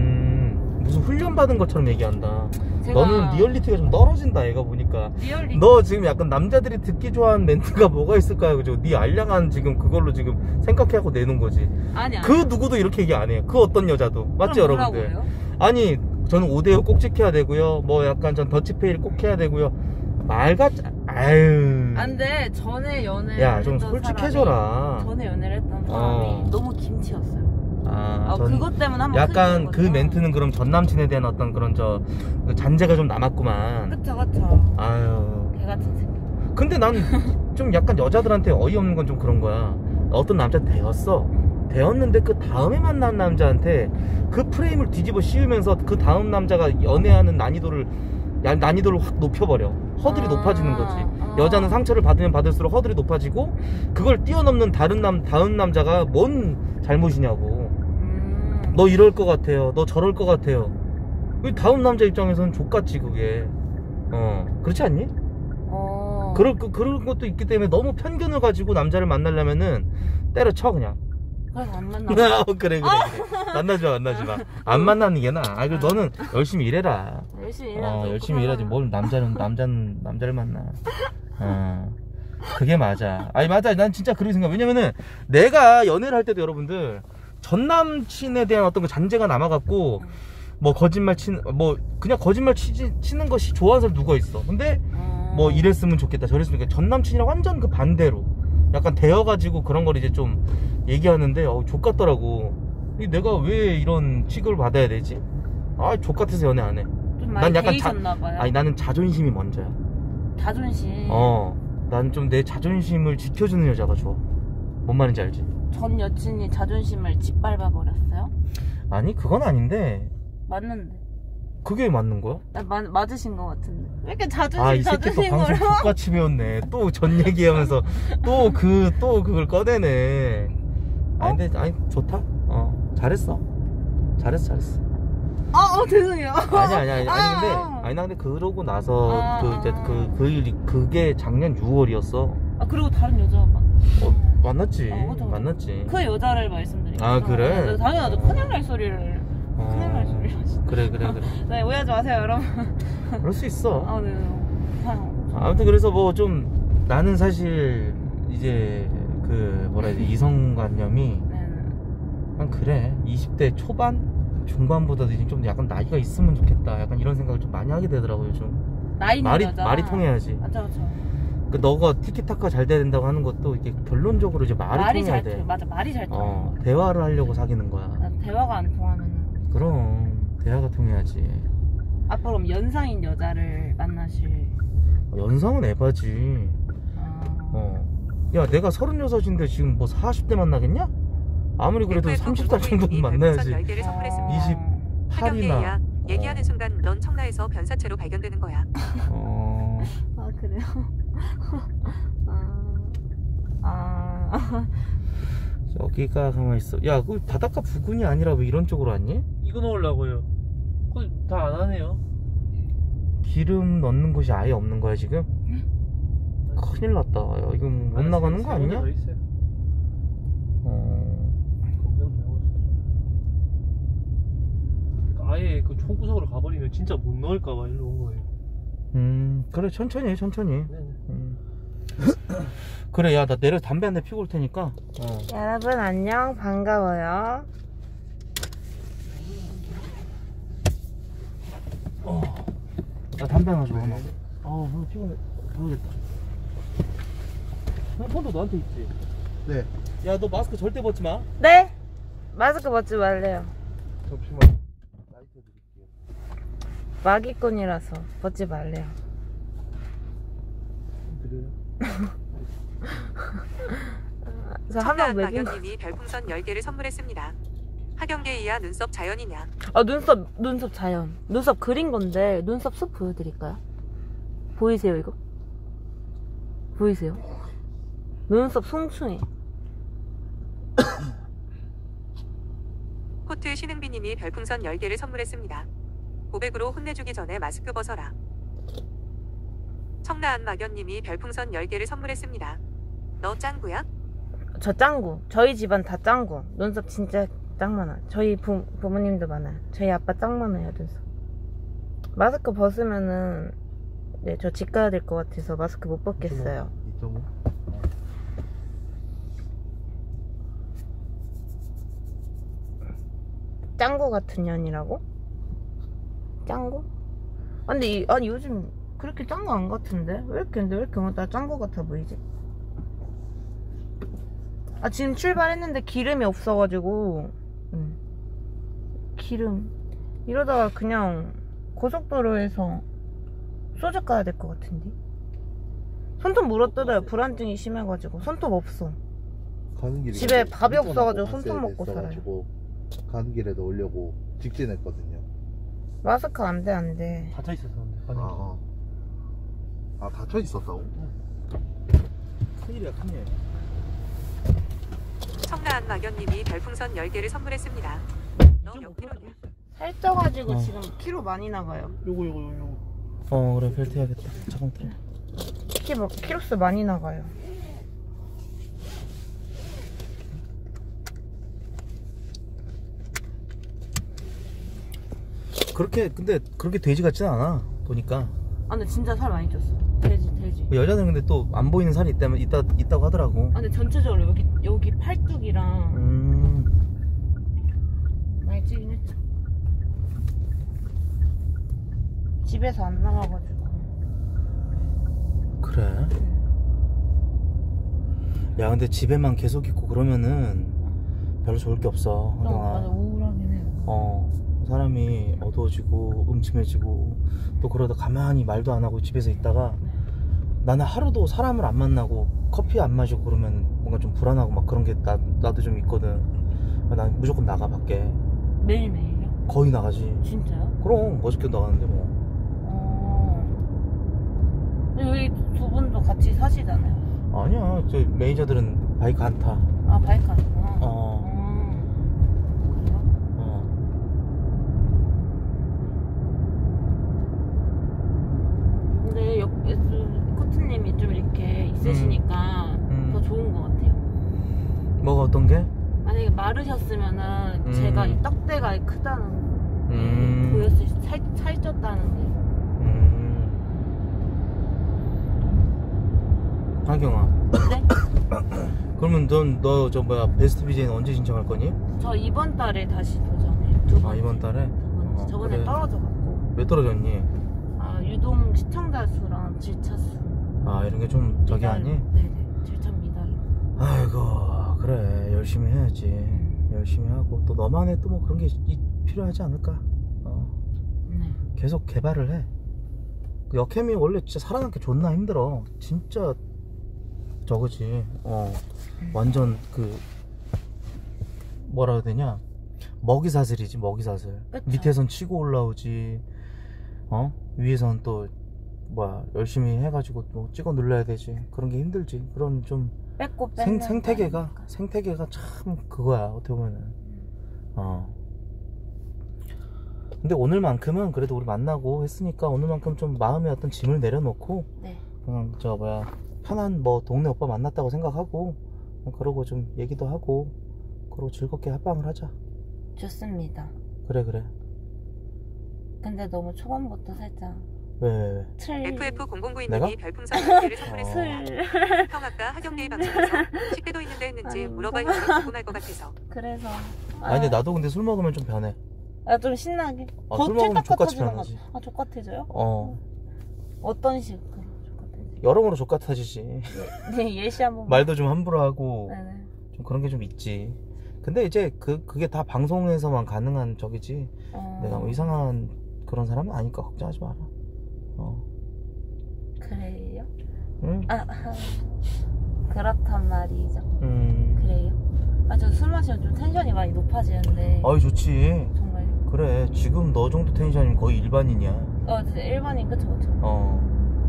음. 무슨 훈련 받은 것처럼 얘기한다. 제가 너는 리얼리티가 좀 떨어진다. 얘가 보니까. 리얼리 너 지금 약간 남자들이 듣기 좋아하는 멘트가 뭐가 있을까요? 그죠? 네 알량한 지금 그걸로 지금 생각해갖고 내는 거지. 아니 아니. 그 누구도 이렇게 얘기 안 해요. 그 어떤 여자도. 맞지, 그럼 여러분들? 뭐라고 해요? 아니, 저는 오 대 오 꼭 지켜야 되고요. 뭐 약간 전 더치페이를 꼭 해야 되고요. 말 같지, 아유. 안돼. 전에 연애를 야, 좀 했던 솔직해져라. 사람이, 전에 연애를 했던 사람이 어. 너무 김치였어요. 아, 아, 전 그것 때문에 한번 약간 그 크게 멘트는 그럼 전 남친에 대한 어떤 그런 저 그 잔재가 좀 남았구만. 그쵸 그쵸. 아유. 개 같은 새끼. 근데 난 좀 약간 여자들한테 어이없는 건 좀 그런 거야. 어떤 남자 되었어. 되었는데 그 다음에 만난 남자한테 그 프레임을 뒤집어 씌우면서 그 다음 남자가 연애하는 난이도를 야, 난이도를 확 높여버려. 허들이 아, 높아지는 거지. 아. 여자는 상처를 받으면 받을수록 허들이 높아지고 그걸 뛰어넘는 다른 남 다음 남자가 뭔 잘못이냐고. 음. 너 이럴 것 같아요. 너 저럴 것 같아요. 그 다음 남자 입장에서는 족같지 그게. 어 그렇지 않니? 어. 그럴 그 그런 것도 있기 때문에 너무 편견을 가지고 남자를 만나려면은 때려쳐 그냥. 그래서 안 만나. 어, 그래 그래 그래. 만나지 마 만나지 마. 안 만나는 게 나아. 아, 그리고 너는 열심히 일해라. 열심히 일하죠. 어 열심히 일하지 뭘 남자는 남자는 남자를 만나. 어 그게 맞아. 아니 맞아. 난 진짜 그렇게 생각. 왜냐면은 내가 연애를 할 때도 여러분들 전 남친에 대한 어떤 그 잔재가 남아갖고 뭐 거짓말 치는 뭐 그냥 거짓말 치지, 치는 것이 좋아하는 사람 누가 있어. 근데 어. 뭐 이랬으면 좋겠다 저랬으면 좋겠다. 전 남친이랑 완전 그 반대로 약간 되어가지고 그런 걸 이제 좀 얘기하는데 어 족같더라고. 이 내가 왜 이런 취급을 받아야 되지? 아 족같아서 연애 안 해. 좀 많이 난 약간 데이셨나봐요. 아니 나는 자존심이 먼저야. 자존심. 어 난 좀 내 자존심을 지켜주는 여자가 좋아. 뭔 말인지 알지? 전 여친이 자존심을 짓밟아 버렸어요. 아니 그건 아닌데 맞는데. 그게 맞는 거야? 나 마, 맞으신 것 같은데. 왜 이렇게 자존심 아 이 새끼 또 방송 자존심으로? 똑같이 배웠네. 또 전 얘기하면서 또 그 또 그걸 꺼내네. 아니 근데 아니 좋다. 어 잘했어. 잘했어 잘했어. 아, 어 죄송해요. 아니 아니 아니 아니 근데 아. 아니 나 근데 그러고 나서 아, 그 이제 아. 그 그 일이 그게 작년 유월이었어. 아 그리고 다른 여자 막. 어 만났지. 아, 맞아, 맞아. 만났지. 그 여자를 말씀드리고. 아, 그래? 당연하죠. 큰일 날 소리를. 어. 큰일 날 소리를 하시. 그래 그래 그래. 네 오해하지 마세요 여러분. 그럴 수 있어. 아 네. 아, 아무튼 그래서 뭐 좀 나는 사실 이제 그 뭐라 해야 돼 이성관념이 네. 난 그래 이십 대 초반? 중반보다도 이제 좀 약간 나이가 있으면 좋겠다 약간 이런 생각을 좀 많이 하게 되더라고요 좀 나이 있는 말이, 여자. 말이 통해야지 맞아 맞아. 그 너가 티키타카 잘 돼야 된다고 하는 것도 이게 결론적으로 이제 말이, 말이 통해야 잘 돼 통. 맞아 말이 잘 통. 어, 대화를 하려고 사귀는 거야 대화가 안 통하면은. 그럼 대화가 통해야지 앞으로 그럼 연상인 여자를 만나실. 연상은 에바지 아... 어. 야 내가 서른여섯인데 지금 뭐 사십 대 만나겠냐? 아무리 그래도 삼십 살 정도는 만나야지 열개를 선물했습니다. 하경계 이십팔이나 이야 얘기하는 순간 넌 청라에서 변사체로 발견되는 거야. 어... 아 그래요? 아... 아... 여기가 가만있어 야 그 바닷가 부근이 아니라 왜 이런 쪽으로 왔니? 이거 넣으려고요. 그거 다 안 하네요. 기름 넣는 곳이 아예 없는 거야 지금? 큰일 났다 야 이거 못 나가는 거 아니냐? 어... 아예 그 총구석으로 가버리면 진짜 못 넣을까봐 일로 온 거예요. 음 그래 천천히 해 천천히 네네. 음. 그래 야 나 내려 담배 한 대 피고 올 테니까 어. 여러분 안녕 반가워요. 어. 나 담배 하나 줘 하나 아 하나 피곤해 가야겠다 핸폰도 너한테 있지? 네. 야 너 마스크 절대 벗지 마 네? 마스크 벗지 말래요. 잠시만. 라이트 드릴게요. 마기꾼이라서 벗지 말래요. 드려요? 저 한 명 청라한 매긴. 마견님이 별풍선 열 개를 선물했습니다. 하경계 이야 눈썹 자연이냐? 아 눈썹 눈썹 자연. 눈썹 그린 건데 눈썹 숲 보여드릴까요? 보이세요 이거? 보이세요? 눈썹 송충이. 코트 신흥비님이 별풍선 열 개를 선물했습니다. 고백으로 혼내주기 전에 마스크 벗어라. 청라한 마견님이 별풍선 열 개를 선물했습니다. 너 짱구야? 저 짱구. 저희 집안 다 짱구. 눈썹 진짜 짱 많아. 저희 부, 부모님도 많아요. 저희 아빠 짱 많아요 눈썹. 마스크 벗으면은 네, 저 집 가야 될 것 같아서 마스크 못 벗겠어요. 이 점 오. 짱구 같은 년이라고? 짱구? 아, 근데 이, 아니 요즘 그렇게 짱구 안 같은데? 왜 이렇게 근데 왜 이렇게 나 짱구 같아 보이지? 아 지금 출발했는데 기름이 없어가지고 음. 기름 이러다가 그냥 고속도로에서 소주 가야 될 것 같은데? 손톱 물어뜯어요. 불안증이 심해가지고 손톱 없어. 가는 길에 집에 근데 밥이 손톱 없어가지고 먹고 손톱 갔어야 먹고 됐어가지고 가는 길에 넣으려고 직진했거든요. 마스크 안돼 안돼. 닫혀 있었는데. 아, 아. 아 닫혀 있었다고? 큰일이야 큰일 청라한 마견님이 별풍선 열 개를 선물했습니다. 너 몇 킬로냐? 살쪄가지고 어. 지금 키로 많이 나가요. 요거 요거 요거. 어 그래 벨트 해야겠다 잠깐 기다려 키, 뭐, 키로수 많이 나가요. 그렇게 근데 그렇게 돼지 같진 않아 보니까 아 근데 진짜 살 많이 쪘어. 돼지 돼지. 여자는 근데 또 안 보이는 살이 있다면 있다, 있다고 하더라고 아 근데 전체적으로 여기 여기 팔뚝이랑 음 많이 찌긴 했죠. 집에서 안 나가가지고. 그래 야 근데 집에만 계속 있고 그러면은 별로 좋을 게 없어 어, 맞아 하경아 우울하긴 해요. 어 사람이 어두워지고 음침해지고 또 그러다 가만히 말도 안 하고 집에서 있다가 나는 하루도 사람을 안 만나고 커피 안 마시고 그러면 뭔가 좀 불안하고 막 그런 게 나, 나도 좀 있거든. 난 무조건 나가 밖에 매일 매일요? 거의 나가지. 진짜요? 그럼 멋있게 나가는데 뭐. 어. 근데 여기 두 분도 같이 사시잖아요. 아니야 저 매니저들은 바이크 안 타. 아 바이크 하구나. 어. 음. 그래요? 어. 근데 옆 코트님이 좀 이렇게 있으시니까 음. 더 좋은 것 같아요. 뭐가 어떤 게? 만약에 마르셨으면은 음. 제가 이 떡대가 크다는 음. 게 보였을 때 살, 살쪘다는 게. 음. 하경아. 네? 그러면 넌 너 저 뭐야 베스트 비제이는 언제 신청할 거니? 저 이번 달에 다시 도전해. 두 번째. 아 이번 달에? 두 번째. 어, 저번에 그래. 떨어져갖고. 왜 떨어졌니? 아 유동 시청자 수랑 질차 수. 아 이런 게 좀 저기 미달. 하니? 네네. 질차 미달. 아이고 그래 열심히 해야지. 열심히 하고 또 너만의 또 뭐 그런 게 이- 필요하지 않을까? 어. 네. 계속 개발을 해. 그 역캠이 원래 진짜 살아남기 존나 힘들어. 진짜 저거지. 어 완전 그 뭐라 해야 되냐? 먹이사슬이지 먹이사슬. 그쵸. 밑에선 치고 올라오지. 어 위에선 또 뭐야 열심히 해가지고 뭐 찍어 눌러야 되지. 그런 게 힘들지. 그런 좀 뺏고 뺏는 생, 생태계가 거니까. 생태계가 참 그거야 어떻게 보면은. 어 근데 오늘만큼은 그래도 우리 만나고 했으니까 오늘만큼 좀 마음의 어떤 짐을 내려놓고 네. 그냥 저 뭐야 편한 뭐 동네 오빠 만났다고 생각하고 그냥 그러고 좀 얘기도 하고 그러고 즐겁게 합방을 하자. 좋습니다. 그래 그래. 근데 너무 초반부터 살짝 왜 왜 왜? 틀 에프에프 공공구이 내가? 님이 별풍선 열 개를 선물했습니다. 틀 형 아까 하경레이 방송에서 식대도 있는데 했는지 아니, 물어봐요. 궁금할 것 같아서. 그래서 아니 근데 나도 근데 술 먹으면 좀 변해. 아, 좀 신나게. 아, 더 술 먹으면 족같이 찔깍같아지는 변하지. 것- 아, 족같아져요? 어 어떤 식으로 족같아지? 여러모로 족같아지지. 네, 예시 한번. 말도 좀 함부로 하고 네네. 좀 그런 게 좀 있지. 근데 이제 그 그게 다 방송에서만 가능한 적이지. 어, 내가 뭐 이상한 그런 사람은 아니까 걱정하지 마라. 어. 그래요? 응? 아, 아, 그렇단 말이죠. 음. 그래요? 아, 저 술 마시면 좀 텐션이 많이 높아지는데. 아이 좋지. 정말요? 그래. 지금 너 정도 텐션이면 거의 일반인이야. 어, 진짜 일반인 그쵸, 그쵸. 어.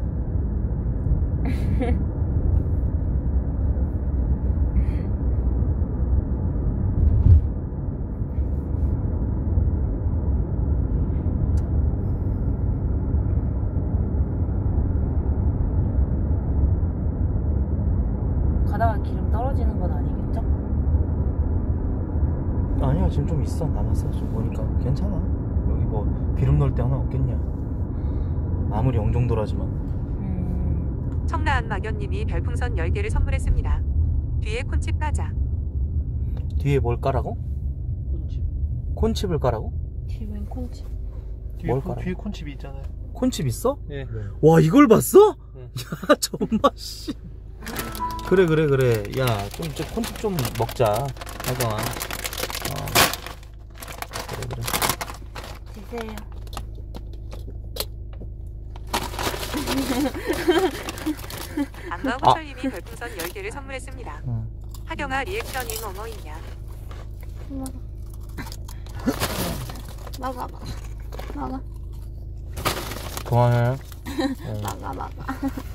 가다가 기름 떨어지는 건 아니겠죠? 아니야 지금 좀 있어 남았어. 좀 보니까 괜찮아. 여기 뭐 기름 넣을 데 하나 없겠냐. 아무리 영종도라지만. 음, 청라한 막연님이 별풍선 열 개를 선물했습니다. 뒤에 콘칩 까자. 뒤에 뭘 까라고? 콘칩. 콘칩을 까라고? 뒤엔 콘치. 뒤에, 뭘 콘- 깔아? 뒤에 콘칩이 있잖아요. 콘칩 있어? 예. 와 이걸 봤어? 응. 야 정말 씨. 그래 그래 그래. 야좀 좀 콘칩 좀 먹자. 하경아. 어. 그래 그래. 드세요. 안마 아. 호철님이 별풍선 열 개를 선물했습니다. 응. 하경아 리액션이 뭐뭐 있냐. 막아, 막아. 막아, 그만해. 응. 막아, 막아.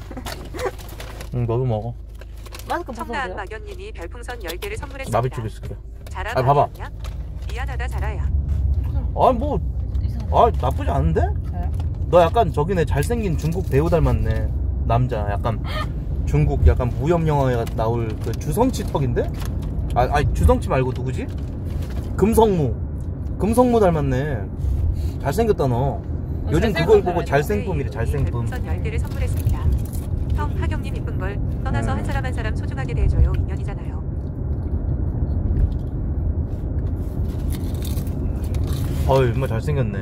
응 너도 먹어. 마스크 청라한 벗어줘요? 막연님이 별풍선 열 개를 선물했습니다. 나비 쪽에 있을게. 자라 아, 봐봐. 아니었냐? 미안하다 자라야. 아니 뭐. 이상해. 아 나쁘지 않은데? 저요? 너 약간 저기네 잘생긴 중국 배우 닮았네. 남자 약간 중국 약간 무협 영화에 나올 그 주성치 턱인데? 아 아니 주성치 말고 누구지? 금성무. 금성무 닮았네. 잘생겼다 너. 요즘 그걸 보고 잘생쁨이래 잘생쁨. 별풍선 열 개를 선물했습니다. 형 하경님 이쁜 걸 떠나서 음. 한 사람 한 사람 소중하게 대해줘요. 인연이잖아요. 어이 정말 잘생겼네.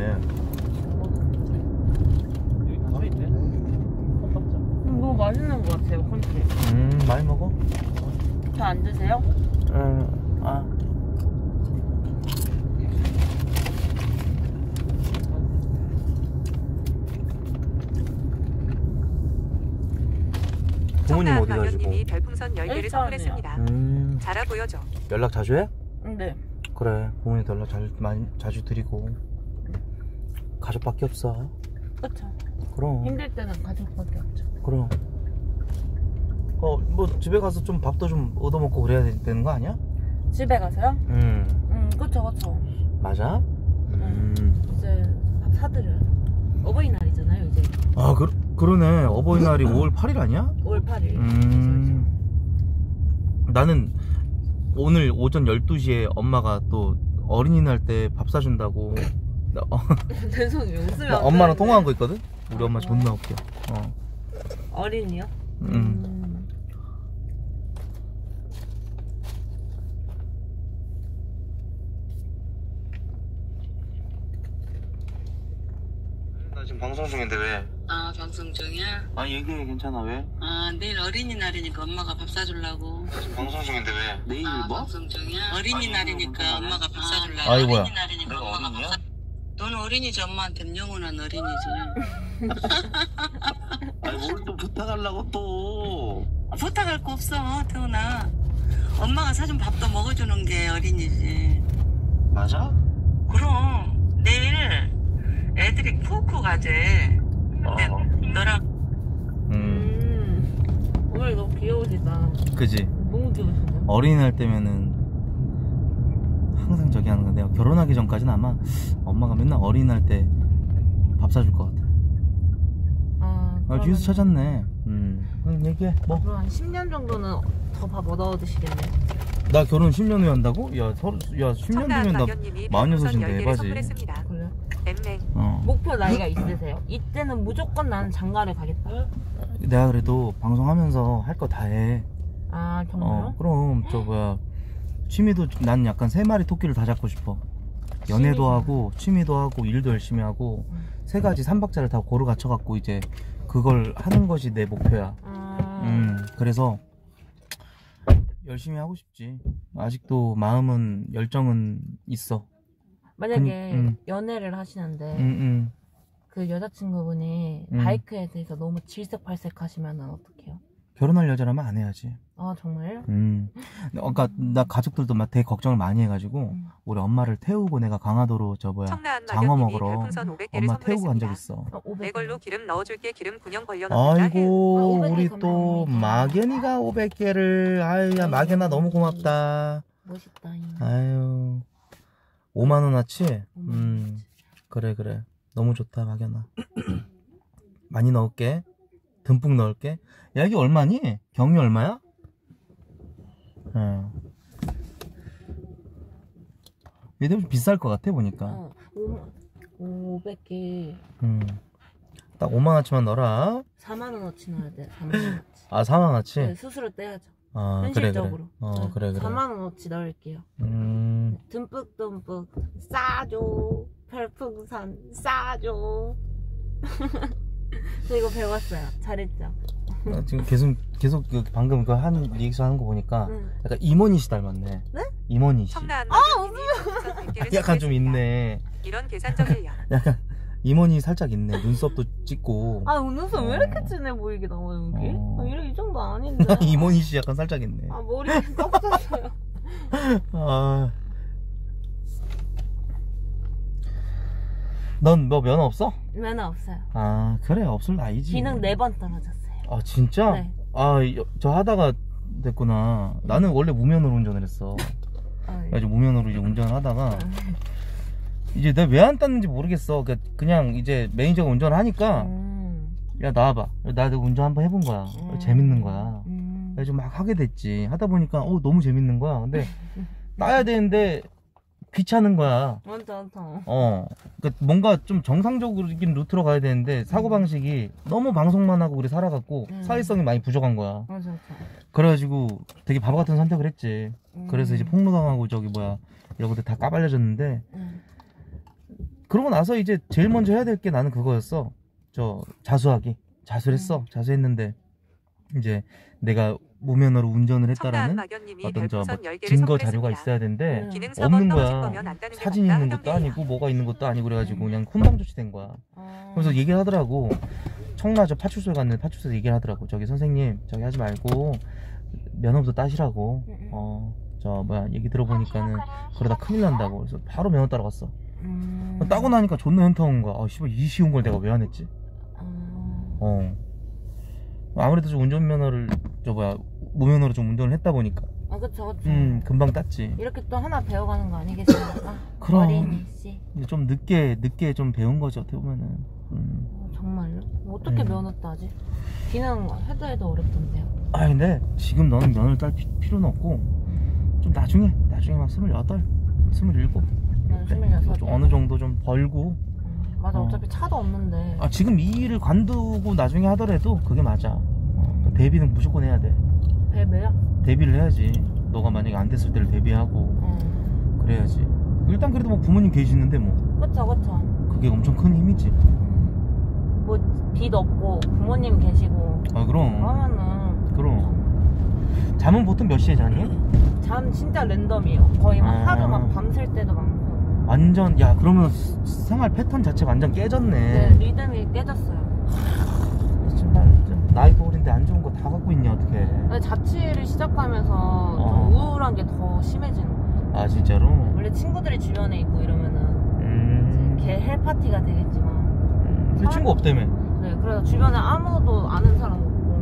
여기 다져 있네. 한 박자. 음, 너무 맛있는 것 같아요, 콘치. 음 많이 먹어. 저 안 드세요? 음, 아. 부모님 청라한 어디 가시고? 막연님이 별풍선 열 개를 일단이요. 선물했습니다. 음, 자라 보여줘. 연락 자주 해? 네. 그래, 부모님 연락 잘, 많이, 자주 드리고. 가족밖에 없어. 그쵸. 그럼, 힘들 때는 가족밖에 없죠. 그럼. 어, 뭐, 집에 가서 좀 밥도 좀 얻어먹고 그래야 되는 거 아니야? 집에 가서요? 음, 음, 그쵸, 그쵸. 맞아? 음. 이제 밥 사드려요. 어버이날이잖아요, 이제. 아, 그, 그러네. 어버이날이 오월 팔일 아니야? 오월 팔일. 음. 나는 오늘 오전 열두 시에 엄마가 또 어린이날 때 밥 사준다고. 나, 어, 대성이 웃으면 나 안 엄마랑 되는데. 통화한 거 있거든? 우리 엄마 존나 웃겨. 어. 어린이요? 음. 지금 방송 중인데 왜? 아 방송 중이야? 아 얘기해 괜찮아 왜? 아 내일 어린이날이니까 엄마가 밥 사주려고. 지금 방송 중인데 왜? 내일 아 뭐? 방송 중이야? 어린이날이니까 엄마가 밥 사주려고. 아이, 뭐야. 어린이날이니까 내가 엄마가 어린이야? 밥 사. 너는 어린이지 엄마한테는 영원한 어린이지. 아니 뭘 또 부탁하려고 또. 아, 부탁할 거 없어 태훈아. 엄마가 사준 밥도 먹어주는 게 어린이지. 맞아? 그럼 내일 애들이 푸꾸 가재. 근데 어. 너랑 음 음. 오늘 너무 귀여우시다. 그지. 너무 귀여우신데. 어린이날 때면은 항상 저기 하는 거. 내가 결혼하기 전까지는 아마 엄마가 맨날 어린이날 때 밥 사줄 것 같아. 아, 아 주유소 찾았네. 음 응, 얘기해 뭐. 그럼 한 십 년 정도는 더 밥 얻어 드시겠네. 나 결혼 십 년 후에 한다고? 야, 서로, 야 십 년 청라한 뒤면 나 막연님이 마흔여섯인데 별풍선 열 개를 에바지. 선물했습니다. 그래요? 엠맹. 어. 목표 나이가 있으세요? 이때는 무조건 나는 장가를 가겠다. 내가 그래도 방송하면서 할 거 다 해. 아 정말요? 어, 그럼 저 뭐야 취미도 난 약간 세 마리 토끼를 다 잡고 싶어. 연애도 취미구나. 하고 취미도 하고 일도 열심히 하고 음. 세 가지 삼박자를 다 고루 갖춰 갖고 이제 그걸 하는 것이 내 목표야. 아, 음 그래서 열심히 하고 싶지. 아직도 마음은 열정은 있어. 만약에 음, 음. 연애를 하시는데 음, 음. 그 여자친구분이 음. 바이크에 대해서 너무 질색팔색 하시면 어떡해요? 결혼할 여자라면 안 해야지. 아 정말요? 음. 그러니까 나 가족들도 막 되게 걱정을 많이 해가지고 음. 우리 엄마를 태우고 내가 강화도로 저 뭐야 청라한 장어 막연님이 먹으러 별풍선 오백 개를 엄마 태우고 간 적 선물했습니다. 있어. 어, 오백 내 걸로 기름 넣어줄게. 기름 군형 걸려놨다. 아이고 아, 오백 개 우리 또 감사합니다. 막연이가 오백 개를 아유야 막연아 너무 고맙다. 멋있다. 이. 아유 오만 원어치? 오만 음 원어치. 그래 그래 너무 좋다 막연아. 많이 넣을게. 듬뿍 넣을게. 야 이게 얼마니? 경유 얼마야? 어. 얘들 좀 비쌀 것 같아 보니까. 어, 오, 오백 개 음. 딱 오만 원어치만 넣어라. 사만 원어치 넣어야 돼. 사만 원어치. 아 사만 원어치? 네, 수수료 떼야죠. 아 그래 그래. 현실적으로. 어 네, 그래 그래. 사만 원어치 넣을게요. 음. 듬뿍 듬뿍 싸줘. 별풍선 싸줘. 저 이거 배웠어요. 잘했죠? 나 지금 계속 계속 그 방금 그 한 리액션 하는 거 보니까 응. 약간 임원희 씨 닮았네. 네? 임원희 씨. 청라한 막연님이 별풍선 백 개를 약간 좀 선물했습니다. 있네. 이런 계산적이에요. 약간 임원희 살짝 있네. 눈썹도 찍고. 아 눈썹 왜 이렇게 어. 진해 보이게 나와요 여기? 어. 아, 이래 이 정도 아닌데. 임원희 씨 약간 살짝 있네. 아 머리 꺾었어요. 아. 넌 뭐 면허 없어? 면허 없어요. 아 그래 없을 나이지. 기능 네 번 떨어졌어요. 아 진짜? 네. 아 저 하다가 됐구나. 나는 원래 무면허로 운전을 했어. 아, 예. 그래서 무면허로 이제 운전을 하다가 아, 이제 내가 왜 안 땄는지 모르겠어. 그냥, 그냥 이제 매니저가 운전을 하니까 음, 야 나와봐. 나도 운전 한번 해본 거야. 음. 재밌는 거야. 음. 그래서 막 하게 됐지. 하다 보니까 어 너무 재밌는 거야. 근데 따야 되는데 귀찮은 거야. 많다 많다. 어, 그러니까 뭔가 좀 정상적인 루트로 가야 되는데 사고방식이 너무 방송만 하고 우리 살아갖고 음. 사회성이 많이 부족한 거야. 맞아 맞아. 그래가지고 되게 바보 같은 선택을 했지. 그래서 이제 폭로당하고 저기 뭐야 이런 것들 다 까발려졌는데 음. 그러고 나서 이제 제일 먼저 해야 될 게 나는 그거였어. 저 자수하기. 자수를 했어. 음. 자수했는데 이제 내가 무면허로 운전을 청라한 했다라는 막연님이 어떤 저 뭐 별풍선 열 개를 증거 자료가 선물했습니다. 있어야 되는데 음. 기능 없는 사 번 떨어질 거야. 거면 안 따는 게 사진 낫다. 있는 것도 해당돼요. 아니고 뭐가 있는 것도 아니고 그래가지고 그냥 훈방 조치된 거야. 어. 그래서 얘기를 하더라고. 청라 저 파출소에 갔는데 파출소에서 얘기를 하더라고. 저기 선생님 저기 하지 말고 면허부터 따시라고. 음. 어 저 뭐야 얘기 들어보니까는 그러다 큰일 난다고. 그래서 바로 면허 따러 갔어. 음. 따고 나니까 존나 현타 온 거야. 아 씨발 이 쉬운 걸 내가 왜 안 했지? 어. 어 아무래도 좀 운전면허를 저 뭐야 무면허로 좀 운전을 했다 보니까 아 그쵸 그쵸. 음 금방 땄지. 이렇게 또 하나 배워가는 거 아니겠습니까? 그럼. 어린이 씨. 근데 좀 늦게 늦게 좀 배운 거지 어떻게 보면은. 음. 어, 정말요? 어떻게 음. 면허 따지? 기능 해도 해도 어렵던데요. 아 근데 지금 너는 면허를 딸 피, 필요는 없고 좀 나중에 나중에 막 스물여덟 스물일곱 난 스물여섯. 좀 어느 정도 좀 벌고. 음, 맞아 어. 어차피 차도 없는데. 아 지금 이 일을 관두고 나중에 하더라도 그게 맞아. 어, 그러니까 대비는 무조건 해야 돼. 배배야? 대비를 해야지. 너가 만약에 안 됐을 때를 대비하고 어. 그래야지. 일단 그래도 뭐 부모님 계시는데 뭐 그쵸 그쵸. 그게 엄청 큰 힘이지. 음. 뭐 빚 없고 부모님 계시고 아 그럼 그러면은 그럼 잠은 보통 몇 시에 자니? 잠 진짜 랜덤이에요. 거의 막 아. 하루 막 밤샐 때도 많고. 완전 야 그러면 생활 패턴 자체 완전 깨졌네. 네, 리듬이 깨졌어요. 정말 좀 나이 버울인데 안 좋은 거 다 갖고 있냐 어떡해. 근데 자취를 시작하면서 어. 좀 우울한 게 더 심해지는 거예요. 아 진짜로? 원래 친구들이 주변에 있고 이러면은 음. 이제 걔 헬파티가 되겠지만 음. 그 친구 없다며. 네, 그래서 주변에 아무도 아는 사람 없고.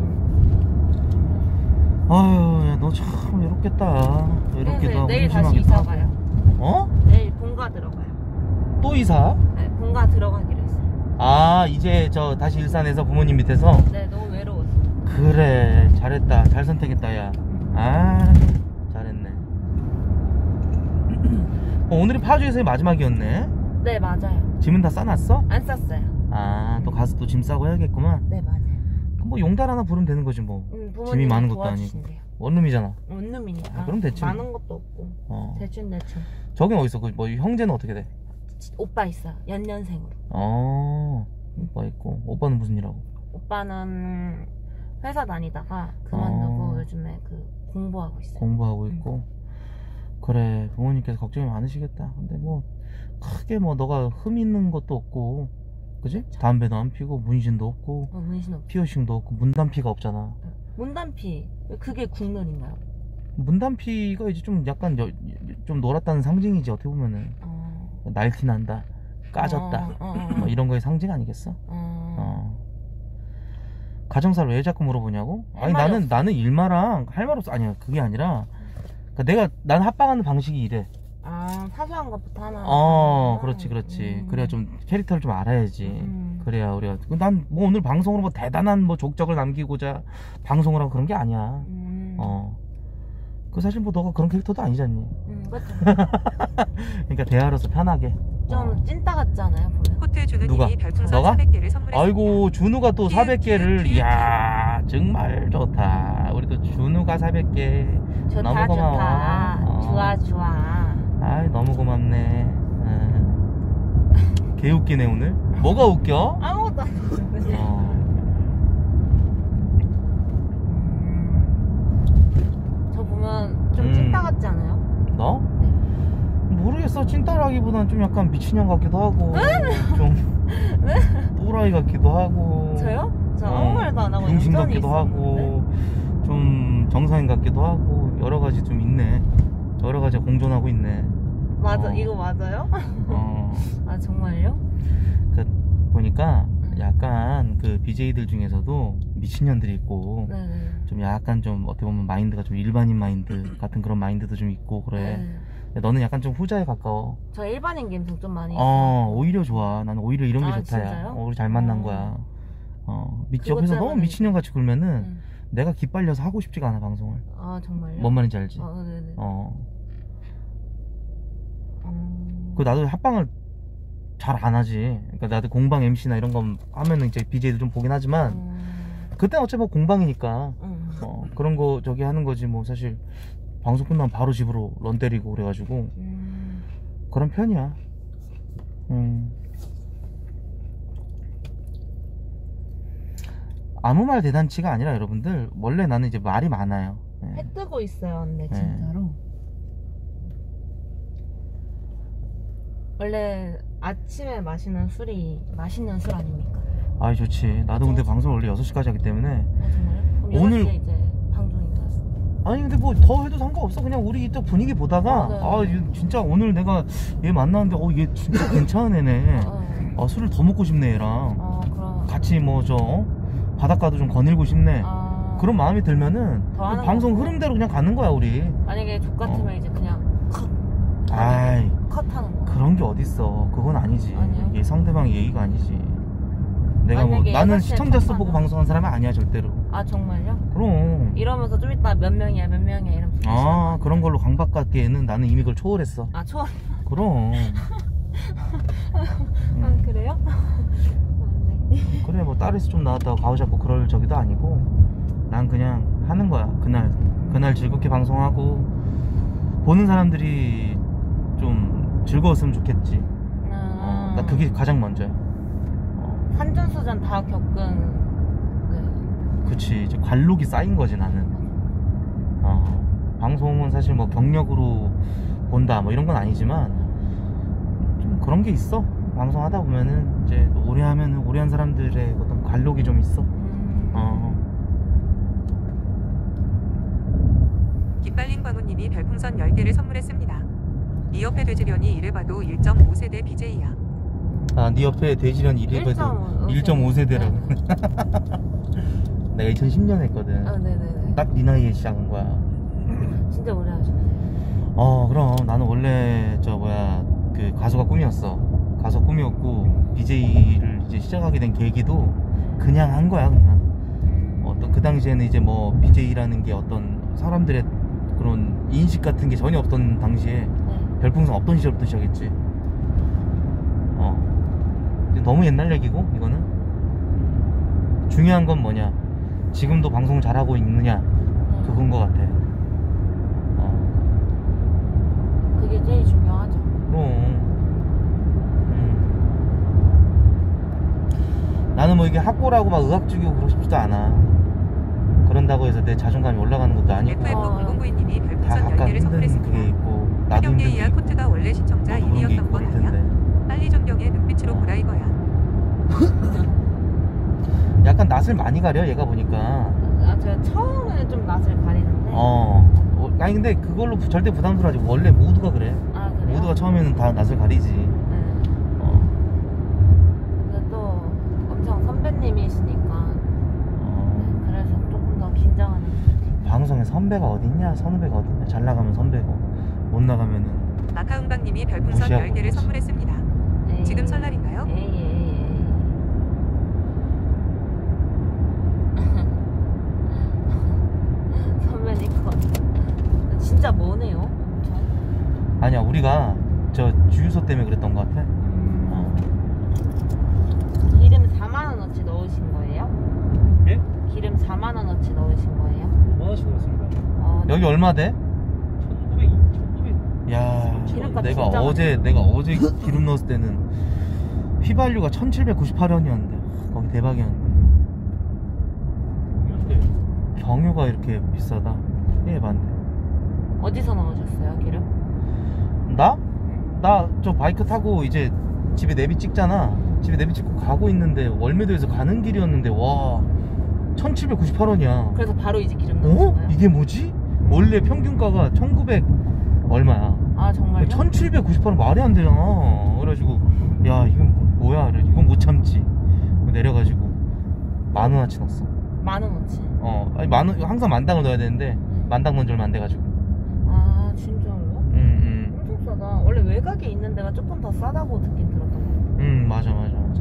아유 야 너 참 외롭겠다. 외롭기도 그래서 하고 내일 다시 심심하기도 이사 하고. 가요. 어? 내일 본가 들어가요. 또 이사? 네, 본가 들어가기로 했어요. 아 이제 저 다시 일산에서 부모님 밑에서? 네, 너무 외로웠어. 그래 잘했다. 잘 선택했다 야. 아 잘했네. 어, 오늘이 파주에서의 마지막이었네. 네, 맞아요. 짐은 다 싸놨어? 안 쌌어요. 아 또 가서 또 짐 싸고 해야겠구만. 네, 맞아요. 그럼 뭐 용달 하나 부르면 되는 거지 뭐. 음, 부모님이 짐이 많은 것도 도와주신대요. 원룸이잖아. 원룸이니까. 아, 그럼 대충. 많은 것도 없고. 어. 대충 대충. 저긴 어딨어? 그 뭐 형제는 어떻게 돼? 오빠 있어요. 연년생으로. 어 오빠 있고. 오빠는 무슨 일하고? 오빠는 회사 다니다가 그만두고 어. 요즘에 그 공부하고 있어요. 공부하고 있고. 그래 부모님께서 걱정이 많으시겠다. 근데 뭐 크게 뭐 너가 흠 있는 것도 없고 그지? 담배도 안 피고 문신도 없고 어, 문신 없. 피어싱도 없고 문단피가 없잖아. 문단피. 그게 국룰인가요? 문단피가 이제 좀 약간 여, 좀 놀았다는 상징이지 어떻게 보면은. 어. 날티 난다 까졌다 어, 어, 어. 뭐 이런 거의 상징 아니겠어? 어. 어. 가정사를 왜 자꾸 물어보냐고? 할 아니 말이 나는 없어. 나는 일마랑 할 말 없어. 아니야 그게 아니라 그러니까 내가 난 합방하는 방식이 이래. 아, 사소한 것부터 하나. 어 하는구나. 그렇지 그렇지. 음. 그래야 좀 캐릭터를 좀 알아야지. 음. 그래야 우리가 난 뭐 오늘 방송으로 뭐 대단한 뭐 족적을 남기고자 방송을 하고 그런 게 아니야. 음. 어. 그 사실 뭐 너가 그런 캐릭터도 아니잖니. 음, 그렇죠. 그러니까 대화로서 편하게. 좀 어. 찐따 같지 않아요, 보면? 호텔 준우님이 누가? 별풍선 너가? 사백 개를 선물했습니다. 아이고 준우가 또 사백 개를 키읔, 키읔, 이야 정말 좋다. 우리 또 준우가 사백 개 좋다, 너무 고마워. 좋다. 어. 좋아, 좋아. 아이 너무 고맙네. 응. 개 웃기네 오늘. 뭐가 웃겨? 아무것도 안 했는데. 어. 음. 저 보면 좀 음. 찐따 같지 않아요? 너? 네. 모르겠어. 찐따라기보단 좀 약간 미친년 같기도 하고 좀 또라이 같기도 하고. 저요? 저 어, 아무 말도 안 하고 병신 얌전히 같기도 있었는데. 하고 좀 정상인 같기도 하고 여러 가지 좀 있네. 여러 가지 공존하고 있네. 맞아, 어. 이거 맞아요? 어. 아, 정말요? 그 보니까 음. 약간 그 비제이들 중에서도 미친년들이 있고 네네. 좀 약간 좀 어떻게 보면 마인드가 좀 일반인 마인드 같은 그런 마인드도 좀 있고 그래. 네. 근데 너는 약간 좀 후자에 가까워. 저 일반인 감성 좀 많이 어 있어요. 오히려 좋아. 나는 오히려 이런 게 아, 좋다야. 진짜요? 어, 우리 잘 만난 어. 거야. 어 미, 그것 옆에서 너무 때문에 미친년 같이 굴면은 음. 내가 기빨려서 하고 싶지가 않아 방송을. 아, 정말요? 뭔 말인지 알지? 아, 네네. 어. 음. 그 나도 합방을 잘 안 하지. 그러니까 나도 공방 엠씨나 이런 거 하면은 이제 비제이도 좀 보긴 하지만 음. 그때는 어차피 뭐 공방이니까 음. 어, 그런 거 저기 하는 거지 뭐 사실 방송 끝나면 바로 집으로 런 때리고 그래가지고 음. 그런 편이야. 음. 아무 말 대잔치가 아니라 여러분들 원래 나는 이제 말이 많아요. 예. 해 뜨고 있어요, 근데 네. 진짜로. 원래 아침에 마시는 술이 맛있는 술 아닙니까? 아이 좋지. 나도 근데 방송 원래 여섯 시까지 하기 때문에 아, 정말요? 그럼 오늘- 여섯 시에 이제 방송인가요? 아니 근데 뭐 더 해도 상관없어. 그냥 우리 이때 분위기 보다가 아, 네. 아 이거 진짜 오늘 내가 얘 만났는데 어 얘 진짜 괜찮은 애네. 어, 아 술을 더 먹고 싶네 얘랑. 어, 그럼. 같이 뭐 저 바닷가도 좀 거닐고 싶네. 아, 그런 마음이 들면은 더 하는 방송 거고. 흐름대로 그냥 가는 거야 우리. 만약에 족 같으면 어. 이제 그냥 컷. 아이 컷하는 거. 그런 게 어딨어. 그건 아니지. 아니요? 얘 상대방의 예의가 아니지. 내가 뭐 만약에 나는 여섯 시에 시청자 수 컷하면- 보고 방송한 사람이 아니야 절대로. 아, 정말요? 그럼. 이러면서 좀 이따 몇 명이야, 몇 명이야 이러면서. 아 그런 걸로 강박받기에는 나는 이미 그걸 초월했어. 아, 초월. 그럼. 음. 아, 그래요? 아, 네. 그래 뭐 딸에서 좀 나왔다고 가오잡고 그럴 저기도 아니고 난 그냥 하는 거야. 그날 그날 즐겁게 방송하고 보는 사람들이 좀 즐거웠으면 좋겠지. 어, 아, 나 그게 가장 먼저야. 어, 산전수전 다 겪은. 네. 그치, 이제 관록이 쌓인 거지 나는. 어, 방송은 사실 뭐 경력으로 본다 뭐 이런 건 아니지만 좀 그런 게 있어. 방송 하다 보면은 이제 오래 하면은 오래 한 사람들의 어떤 관록이 좀 있어. 음. 어. 기빨린 광우님이 별풍선 열 개를 선물했습니다. 이 옆에 돼지련이 이래봐도 일 점 오 세대 비제이야. 아, 네 옆에 돼지련 이래봐도 일 점 오 세대라고. 네. 내가 이천십 년 했거든. 아, 네네네. 딱 네 나이에 시작한 거야. 진짜 오래 하셨네. 어, 그럼 나는 원래 저 뭐야 그 가수가 꿈이었어. 가수 꿈이었고 비제이를 이제 시작하게 된 계기도 그냥 한 거야 그냥. 어떤 그 당시에는 이제 뭐 비제이라는 게 어떤 사람들의 그런 인식 같은 게 전혀 없던 당시에 네. 별풍선 없던 시절부터 시작했지. 어. 근데 너무 옛날 얘기고 이거는 중요한 건 뭐냐? 지금도 방송 잘하고 있느냐? 그건 거 같아. 어. 그게 제일 중요하죠. 그럼. 음. 나는 뭐 이게 학고라고 막 의학적이고 그러고 싶지도 않아. 그런다고 해서 내 자존감이 올라가는 것도 아니고. 에프에프 공공구이님이 다 별풍선 열 각각 개를 힘든 그게 선물했습니다. 있고 나도 힘든 게 하경예이야 있고 코트가 원래 시청자 너도 그런 게 일 위였던 있고 건 그럴 아니야? 텐데. 빨리 존경해 눈빛으로 보라 이거야. 약간 낯을 많이 가려 얘가 보니까. 아, 제가 처음에 좀 낯을 가리는데. 어. 어, 아니 근데 그걸로 부- 절대 부담스러워하지. 원래 모두가 그래. 아, 그래요? 모두가 처음에는 다 낯을 가리지. 네. 어. 근데 또 엄청 선배님이시니까. 어. 네, 그래서 조금 더 긴장하는 것 같아요. 방송에 선배가 어딨냐? 선후배가 어딨냐? 잘 나가면 선배고 못 나가면은 마카운방님이 별풍선 무시하고 열 개를 그러지. 선물했습니다. 에이. 지금 설날인가요? 에이, 에이, 에이. 선배님 거 진짜 뭐네요? 엄청. 아니야 우리가 저 주유소 때문에 그랬던 것 같아. 음. 어. 기름 사만 원어치 넣으신 거예요? 예? 기름 사만 원어치 넣으신 거예요? 오만 원씩 넣었습니다. 어, 여기 얼마 돼? 천구백, 천구백. 야, 기름값 내가 진짜 어제 내가 어제 기름 넣었을 때는 휘발유가 천칠백구십팔 원이었는데 거기 대박이었는데 이런데 경유가 이렇게 비싸다. 예, 맞네. 어디서 넣으셨어요, 기름? 나? 나 저 바이크 타고 이제 집에 내비 찍잖아. 집에 내비 찍고 가고 있는데 월매도에서 가는 길이었는데 와 천칠백구십팔 원이야. 그래서 바로 이제 기름 넣으신 어? 거예요? 이게 뭐지? 원래 평균가가 천구백 얼마야. 아, 정말요? 천칠백구십팔 원 말이 안 되잖아. 그래가지고 야 이건 뭐야? 이래 이건 못 참지. 내려가지고 만 원어치 넣었어. 만 원어치. 어, 아니 만 원, 항상 만당을 넣어야 되는데 만당 넣은 지 얼마 안 돼가지고. 아, 진짜로요? 음, 음, 엄청 싸다. 원래 외곽에 있는 데가 조금 더 싸다고 듣긴 들었던 것 같아요. 음, 맞아, 맞아, 맞아.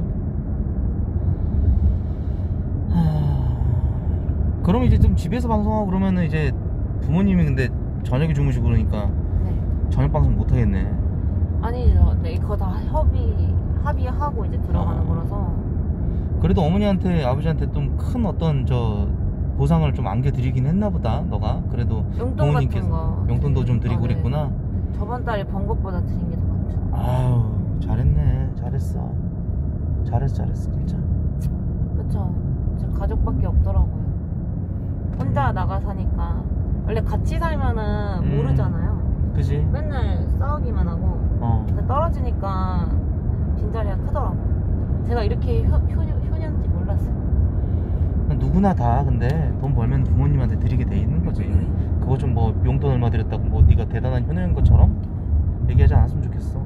하... 그럼 이제 좀 집에서 방송하고 그러면은 이제 부모님이 근데 저녁에 주무시고 그러니까 네. 저녁 방송 못 하겠네. 아니죠. 네, 그거 다 협의, 합의하고 이제 들어가는 아. 거라서. 그래도 어머니한테 아버지한테 좀 큰 어떤 저 보상을 좀 안겨드리긴 했나 보다. 너가 그래도 용돈 같은 거. 용돈도 좀 드리고 어, 네. 그랬구나. 저번 달에 번 것보다 드린 게 더 많죠. 아유 잘했네. 잘했어. 잘했어 잘했어 진짜. 그쵸. 저 가족밖에 없더라고요. 혼자 나가 사니까. 원래 같이 살면은 음. 모르잖아요. 그지? 맨날 싸우기만 하고. 어. 근데 떨어지니까 빈자리가 크더라고. 제가 이렇게 효, 효, 효년인지 몰랐어요. 누구나 다 근데 돈 벌면 부모님한테 드리게 돼 있는 거지. 그거 좀 뭐 용돈 얼마 드렸다고 뭐 네가 대단한 효녀인 것처럼 얘기하지 않았으면 좋겠어.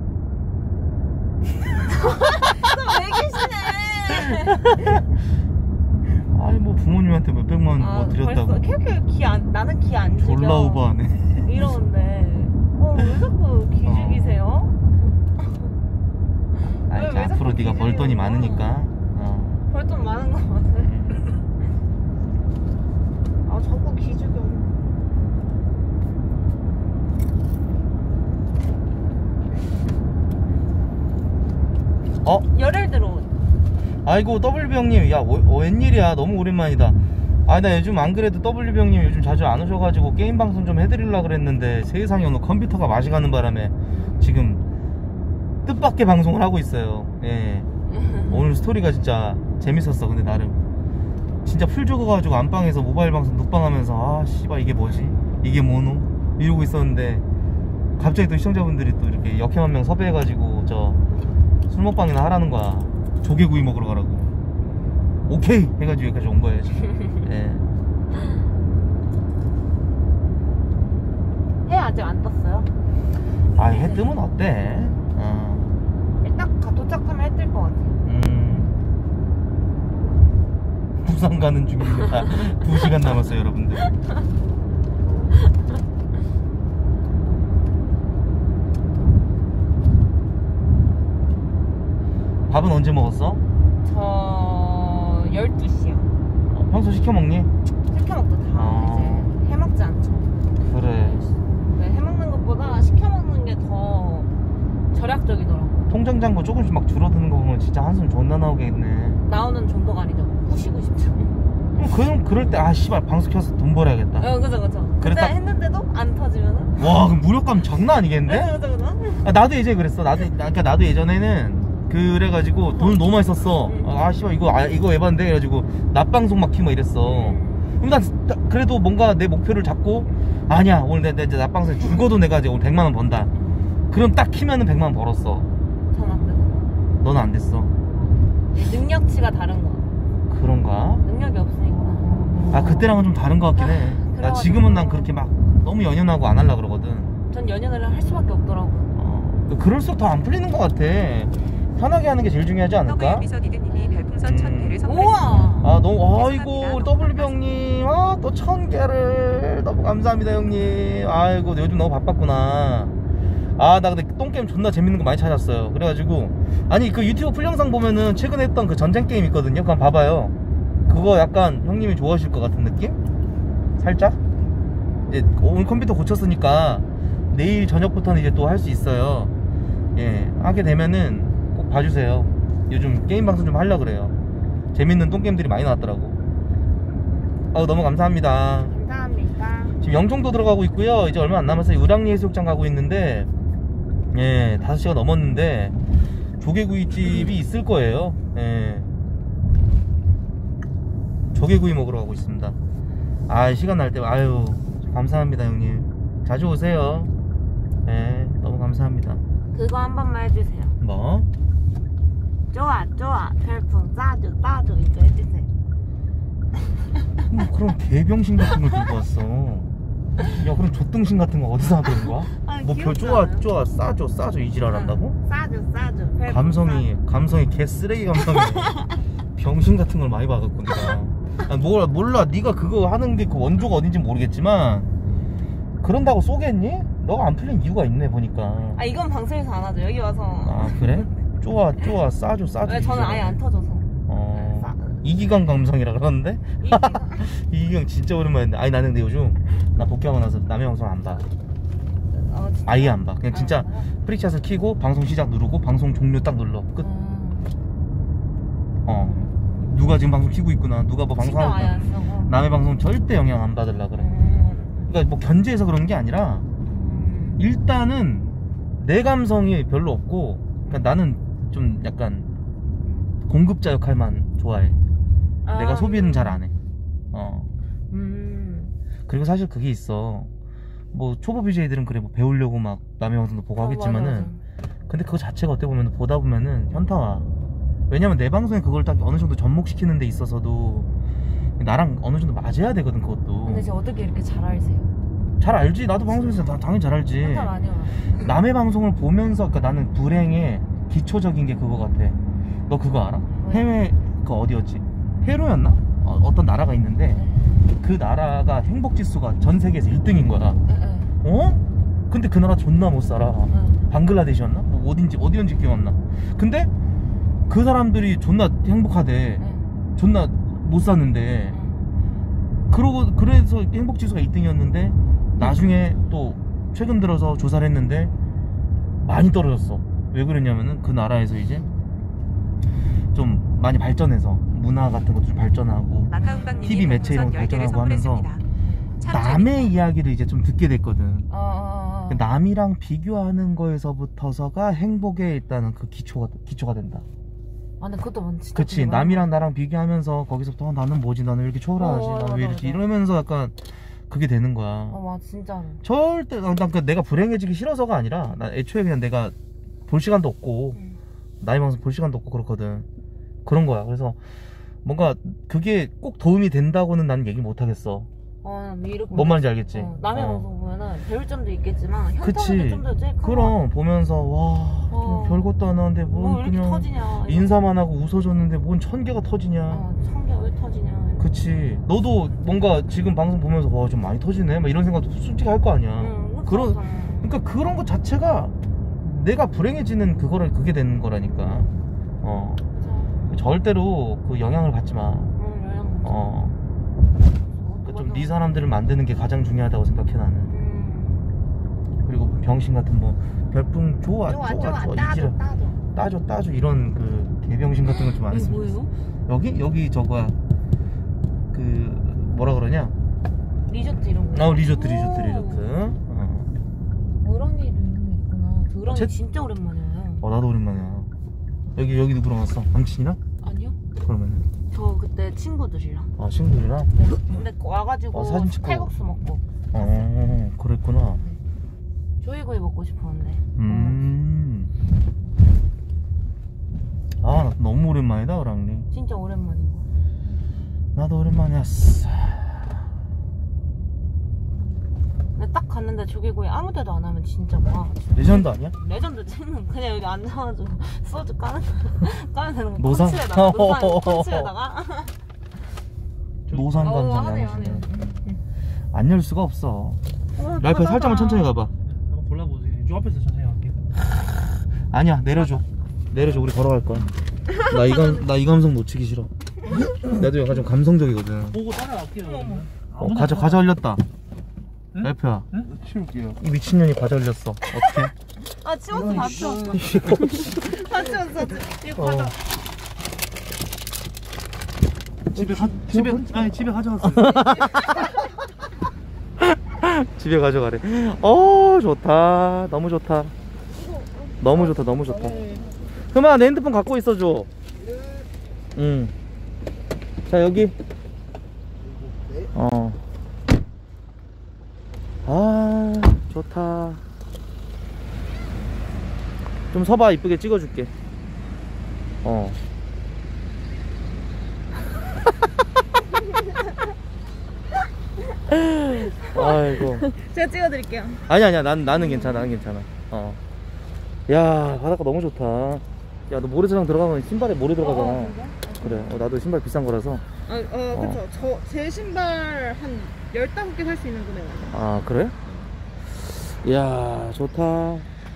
왜 계시네. 아니 뭐 부모님한테 몇 백만 원 뭐 드렸다고. 벌써 캐캐 기안 나는 기 안 죽여. 졸라 오버하네. 이러는데 어왜 자꾸 기 어. 죽이세요? 아니 왜, 이제 왜 자꾸 앞으로 네가 벌 돈이 기죽이는 거야? 많으니까. 어. 벌돈 많은 거 맞아요? 아 자꾸 기 죽여. 어? 열흘 들어온. 아이고 더블유비 형님 야 오, 어, 웬일이야 너무 오랜만이다. 아 나 요즘 안 그래도 더블유비 형님 요즘 자주 안 오셔가지고 게임 방송 좀 해드리려고 그랬는데 세상에 오늘 컴퓨터가 맛이 가는 바람에 지금 뜻밖의 방송을 하고 있어요. 예. 오늘 스토리가 진짜 재밌었어. 근데 나름 진짜 풀 죽어가지고 안방에서 모바일 방송 눕방하면서 아 씨발 이게 뭐지? 이게 뭐노? 이러고 있었는데 갑자기 또 시청자분들이 또 이렇게 역행 한 명 섭외해가지고 저 술 먹방이나 하라는 거야. 조개구이 먹으러 가라고. 오케이 해가지고 여기까지 온 거예요 지금. 예. 해 아직 안 떴어요. 아 해 뜨면 어때? 어. 일단 가 도착하면 해 뜰 것 같아. 음. 부산 가는 중입니다. 두 시간 남았어요 여러분들. 밥은 언제 먹었어? 저 열두 시요. 어, 평소 시켜 먹니? 시켜 먹도 다 아. 이제 해 먹지 않죠. 그래. 네, 해 먹는 것보다 시켜 먹는 게 더 절약적이더라고. 통장 잔고 조금씩 막 줄어드는 거 보면 진짜 한숨 존나 나오겠네. 나오는 정도가 아니죠. 부시고 싶죠. 그럼 그럴 때 아 씨발 방송 켜서 돈 벌어야겠다. 어, 그죠, 그죠. 그때 그랬다- 했는데도 안 터지면은. 와 그럼 무력감 장난 아니겠는데? 그죠, 그죠, 그죠. 아, 나도 예전에 그랬어. 나도 그러니까 나도 예전에는 그래가지고 돈을 너무 많이 썼어. 음. 아 씨발 이거 아 이거 에반데 해가지고 낮방송 막 키고 막 이랬어. 음. 그럼 난 나- 그래도 뭔가 내 목표를 잡고 아니야 오늘 내, 내 이제 낮방송 죽어도 내가 이제 오늘 백만 원 번다. 그럼 딱 키면은 백만 원 벌었어. 전안 되고. 너는 안 됐어. 능력치가 다른 거. 그런가? 능력이 없으니까. 아 그때랑은 좀 다른 것 같긴 해. 아, 나 그래가지고. 지금은 난 그렇게 막 너무 연연하고 안 하려 그러거든. 전 연연을 할 수밖에 없더라고. 어, 그럴수록 더 안 풀리는 것 같아. 편하게 하는 게 제일 중요하지 않을까? 더블유비서니드님이 별풍선 천 개를 음. 선물했습니다. 우와! 아 너무 아이고 죄송합니다. 우리 더블유비 형님 아 또 천 개를 너무 감사합니다 형님. 아이고 요즘 너무 바빴구나. 아 나 근데 똥게임 존나 재밌는 거 많이 찾았어요. 그래가지고 아니 그 유튜브 풀 영상 보면은 최근에 했던 그 전쟁 게임 있거든요. 그거 한번 봐봐요. 그거 약간 형님이 좋아하실 것 같은 느낌? 살짝? 이제 오늘 컴퓨터 고쳤으니까 내일 저녁부터는 이제 또 할 수 있어요. 예 하게 되면은 꼭 봐주세요. 요즘 게임 방송 좀 하려고 그래요. 재밌는 똥게임들이 많이 나왔더라고. 어 너무 감사합니다. 감사합니다. 지금 영종도 들어가고 있고요. 이제 얼마 안 남았어요. 우랑리 해수욕장 가고 있는데 예 다섯 시가 넘었는데 조개구이집이 있을 거예요. 예 조개구이 먹으러 가고 있습니다. 아 시간 날 때 아유 감사합니다 형님. 자주 오세요. 예 너무 감사합니다. 그거 한 번만 해주세요. 뭐? 좋아, 좋아. 별풍 싸줘, 싸줘. 이거 해주세요. 뭐 그런 개병신 같은 걸 들고 왔어. 야 그럼 족등신 같은 거 어디서 하던 거야? 아, 뭐 별 귀엽지 쪼아 않아요? 쪼아 싸줘 싸줘 이지랄 한다고? 싸줘, 싸줘. 별풍 감성이 감성이 개 쓰레기 감성이 병신 같은 걸 많이 봐갖고 내가 아, 몰라 몰라 네가 그거 하는 게 그 원조가 어딘지 모르겠지만 그런다고 쏘겠니? 너가 안 풀린 이유가 있네 보니까. 아, 이건 방송에서 안 하죠. 여기 와서. 아 그래? 쪼아 쪼아 싸줘 싸줘. 왜 저는 아예 안 터져서. 어 싸- 이기강 감성이라 그러는데 이기강. 이기강 진짜 오랜만인데. 아니 나는 근데 요즘 나 복귀하고 나서 남의 방송 안 봐. 어, 진짜? 아예 안 봐. 그냥 아, 진짜 그래요? 프리챗을 키고 방송 시작 누르고 방송 종료 딱 눌러 끝. 음. 어 누가 지금 방송 키고 있구나, 누가 뭐 신경 아예 방송하고 안 쓰고. 남의 방송 절대 영향 안 받으려 그래. 음. 그러니까 뭐 견제해서 그런 게 아니라 음. 일단은 내 감성이 별로 없고, 그러니까 나는 좀 약간 공급자 역할만 좋아해. 아, 내가 소비는 잘 안 해. 어 음. 그리고 사실 그게 있어. 뭐 초보 비제이들은 그래 뭐 배우려고 막 남의 방송도 보고 어, 하겠지만은 맞아, 근데 그거 자체가 어떻게 보면 보다 보면은 현타 와. 왜냐면 내 방송에 그걸 딱 어느 정도 접목시키는 데 있어서도 나랑 어느 정도 맞아야 되거든 그것도. 근데 제가 어떻게 이렇게 잘 알세요? 잘 알지. 나도 방송에서 다 당연히 잘 알지. 현타 많이 와. 남의 방송을 보면서, 그러니까 나는 불행의 기초적인 게 그거 같아. 너 그거 알아? 왜? 해외 그 어디였지? 페루였나? 어, 어떤 나라가 있는데 그 나라가 행복 지수가 전 세계에서 일 등인 거야. 에, 에. 어? 근데 그 나라 존나 못 살아. 응. 방글라데시였나? 뭐 어딘지 어디였는지 기억 안 나. 근데 그 사람들이 존나 행복하대. 응. 존나 못 사는데. 응. 그러고 그래서 행복 지수가 일 등이었는데 나중에 또 최근 들어서 조사를 했는데 많이 떨어졌어. 왜 그랬냐면은 그 나라에서 이제 좀 많이 발전해서 문화 같은 것도 좀 발전하고 마카운방님이 티비 매체 이런 거 별풍선 열 개를 발전하고 하면서 선물했습니다. 참 남의 재밌다. 이야기를 이제 좀 듣게 됐거든. 어, 어, 어. 남이랑 비교하는 거에서부터서가 행복의 일단은 그 기초가 기초가 된다. 아 근데 그것도 만- 진짜 그치 되게 많아. 남이랑 나랑 비교하면서 거기서부터 어, 나는 뭐지 나는 왜 이렇게 초라하지 어, 맞아, 나는 왜 맞아, 이렇게 맞아. 이러면서 약간 그게 되는 거야. 어 맞아 진짜로. 절대 난 그 내가 불행해지기 싫어서가 아니라 난 애초에 그냥 내가 볼 시간도 없고 응. 나이 먹어서 볼 시간도 없고 그렇거든. 그런 거야. 그래서 뭔가 그게 꼭 도움이 된다고는 난 얘기 못 하겠어. 어 이렇게 뭔 말인지 알겠지? 어, 남의 어. 방송 보면은 배울 점도 있겠지만 그치. 현타는 좀더 찔까. 그럼 보면서 와 어. 좀 별것도 안 하는데 뭐 뭔 이렇게 그냥 터지냐. 인사만 하고 웃어줬는데 뭔 천 개가 터지냐. 어 청개 왜 터지냐. 그치. 너도 뭔가 지금 방송 보면서 와 좀 많이 터지네 막 이런 생각도 솔직히 할 거 아니야. 응, 그런 그렇잖아. 그러니까 그런 것 자체가 내가 불행해지는 그거를 그게 되는 거라니까. 어 그쵸. 절대로 그 영향을 받지 마. 응 영향. 어 좀 네 사람들을 만드는 게 가장 중요하다고 생각해 나는. 음. 그리고 병신 같은 뭐 별풍 좋아 좋아 좋아 좋아 좋아 따줘 이지랄 따줘. 따줘 따줘 이런 그 개병신 같은 거 좀 안 이게 했으면 뭐예요? 좋겠어. 여기 여기 저거야 그 뭐라 그러냐? 리조트 이런 거. 어 리조트 리조트 오. 리조트. 어, 우렁이도 이런 게 있구나. 저 우렁이 제- 진짜 오랜만이에요. 어 나도 오랜만이야. 여기 여기 누구랑 왔어? 남친이랑? 아니요? 그러면은 저 그때 친구들이랑. 아 친구들이랑? 근데 와가지고 어, 사진 찍고. 칼국수 먹고 어 그랬구나. 조이구이 먹고 싶었는데. 음. 아, 나 너무 오랜만이다, 오랑리. 어, 진짜 오랜만이고. 나도 오랜만이었어. 근데 딱 갔는데 조개구이 아무 데도 안 하면 진짜 와. 레전드 아니야? 레전드 찍는 그냥 여기 앉아가지고 소주 까는 까면 되는 거. 노상? 콘치에다가 노상 콘치에다가. 노상 어, 감성 하네요, 양식이네. 하네요. 안 열 수가 없어. 어, 랄파 바다다. 살짝만 천천히 가봐. 한번 골라보세요. 저 앞에서 천천히 갈게요. 아니야, 내려줘. 내려줘, 우리 걸어갈 거야. 나 이 감, 나 이 감성 놓치기 싫어. 나도 약간 좀 감성적이거든. 보고 따라갈게요. 그러면. 어, 과자, 과자 흘렸다. 응? 랄파야, 치울게요. 이 미친년이 과자 흘렸어. 어떡해? 아 치웠어 다 치웠어. 다 치웠어. 이거 어. 가져. 집에 가 집에 아니 집에 가져왔어요. 집에 가져가래. 어, 좋다. 너무 좋다. 너무 좋다, 너무 좋다. 흠아, 내 핸드폰 갖고 있어줘. 응. 자, 여기. 어. 아, 좋다. 좀 서봐, 이쁘게 찍어줄게. 어. 아이고. 제가 찍어드릴게요. 아니 아니야 난 나는 괜찮아 나는 괜찮아. 어. 야 바닷가 너무 좋다. 야 너 모래사장 들어가면 신발에 모래 들어가잖아. 어, 진짜? 그래. 어, 나도 신발 비싼 거라서. 아, 어, 그쵸. 저, 제 신발 한 열다섯 개 살 수 있는 금액 아니에요? 아 그래? 야 좋다.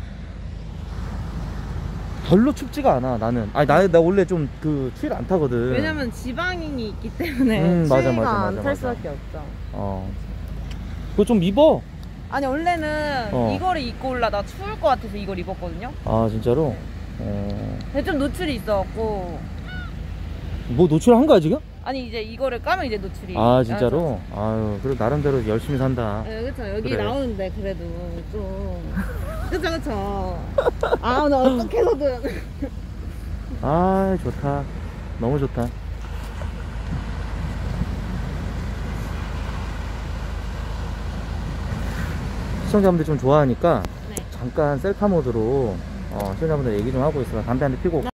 별로 춥지가 않아 나는. 아니 나, 나 원래 좀 그 추위를 안 타거든. 왜냐면 지방인이 있기 때문에. 음 맞아 추위가 맞아 맞아 안 탈 맞아. 수밖에 없죠. 어. 그거 좀 입어. 아니, 원래는 어. 이거를 입고 올라다 추울 것 같아서 이걸 입었거든요? 아 진짜로? 어. 근데 좀 노출이 있어갖고. 뭐 노출한 거야 지금? 아니, 이제 이거를 까면 이제 노출이. 아 진짜로? 아유 그래도 나름대로 열심히 산다. 네, 그쵸. 여기 그래. 나오는데, 그래도 좀. 그쵸, 그쵸. 아, 나 어떻게 해서든. 아 좋다. 너무 좋다. 시청자분들 좀 좋아하니까 네. 잠깐 셀카 모드로 어, 시청자분들 얘기 좀 하고 있어. 담배 한 대 피고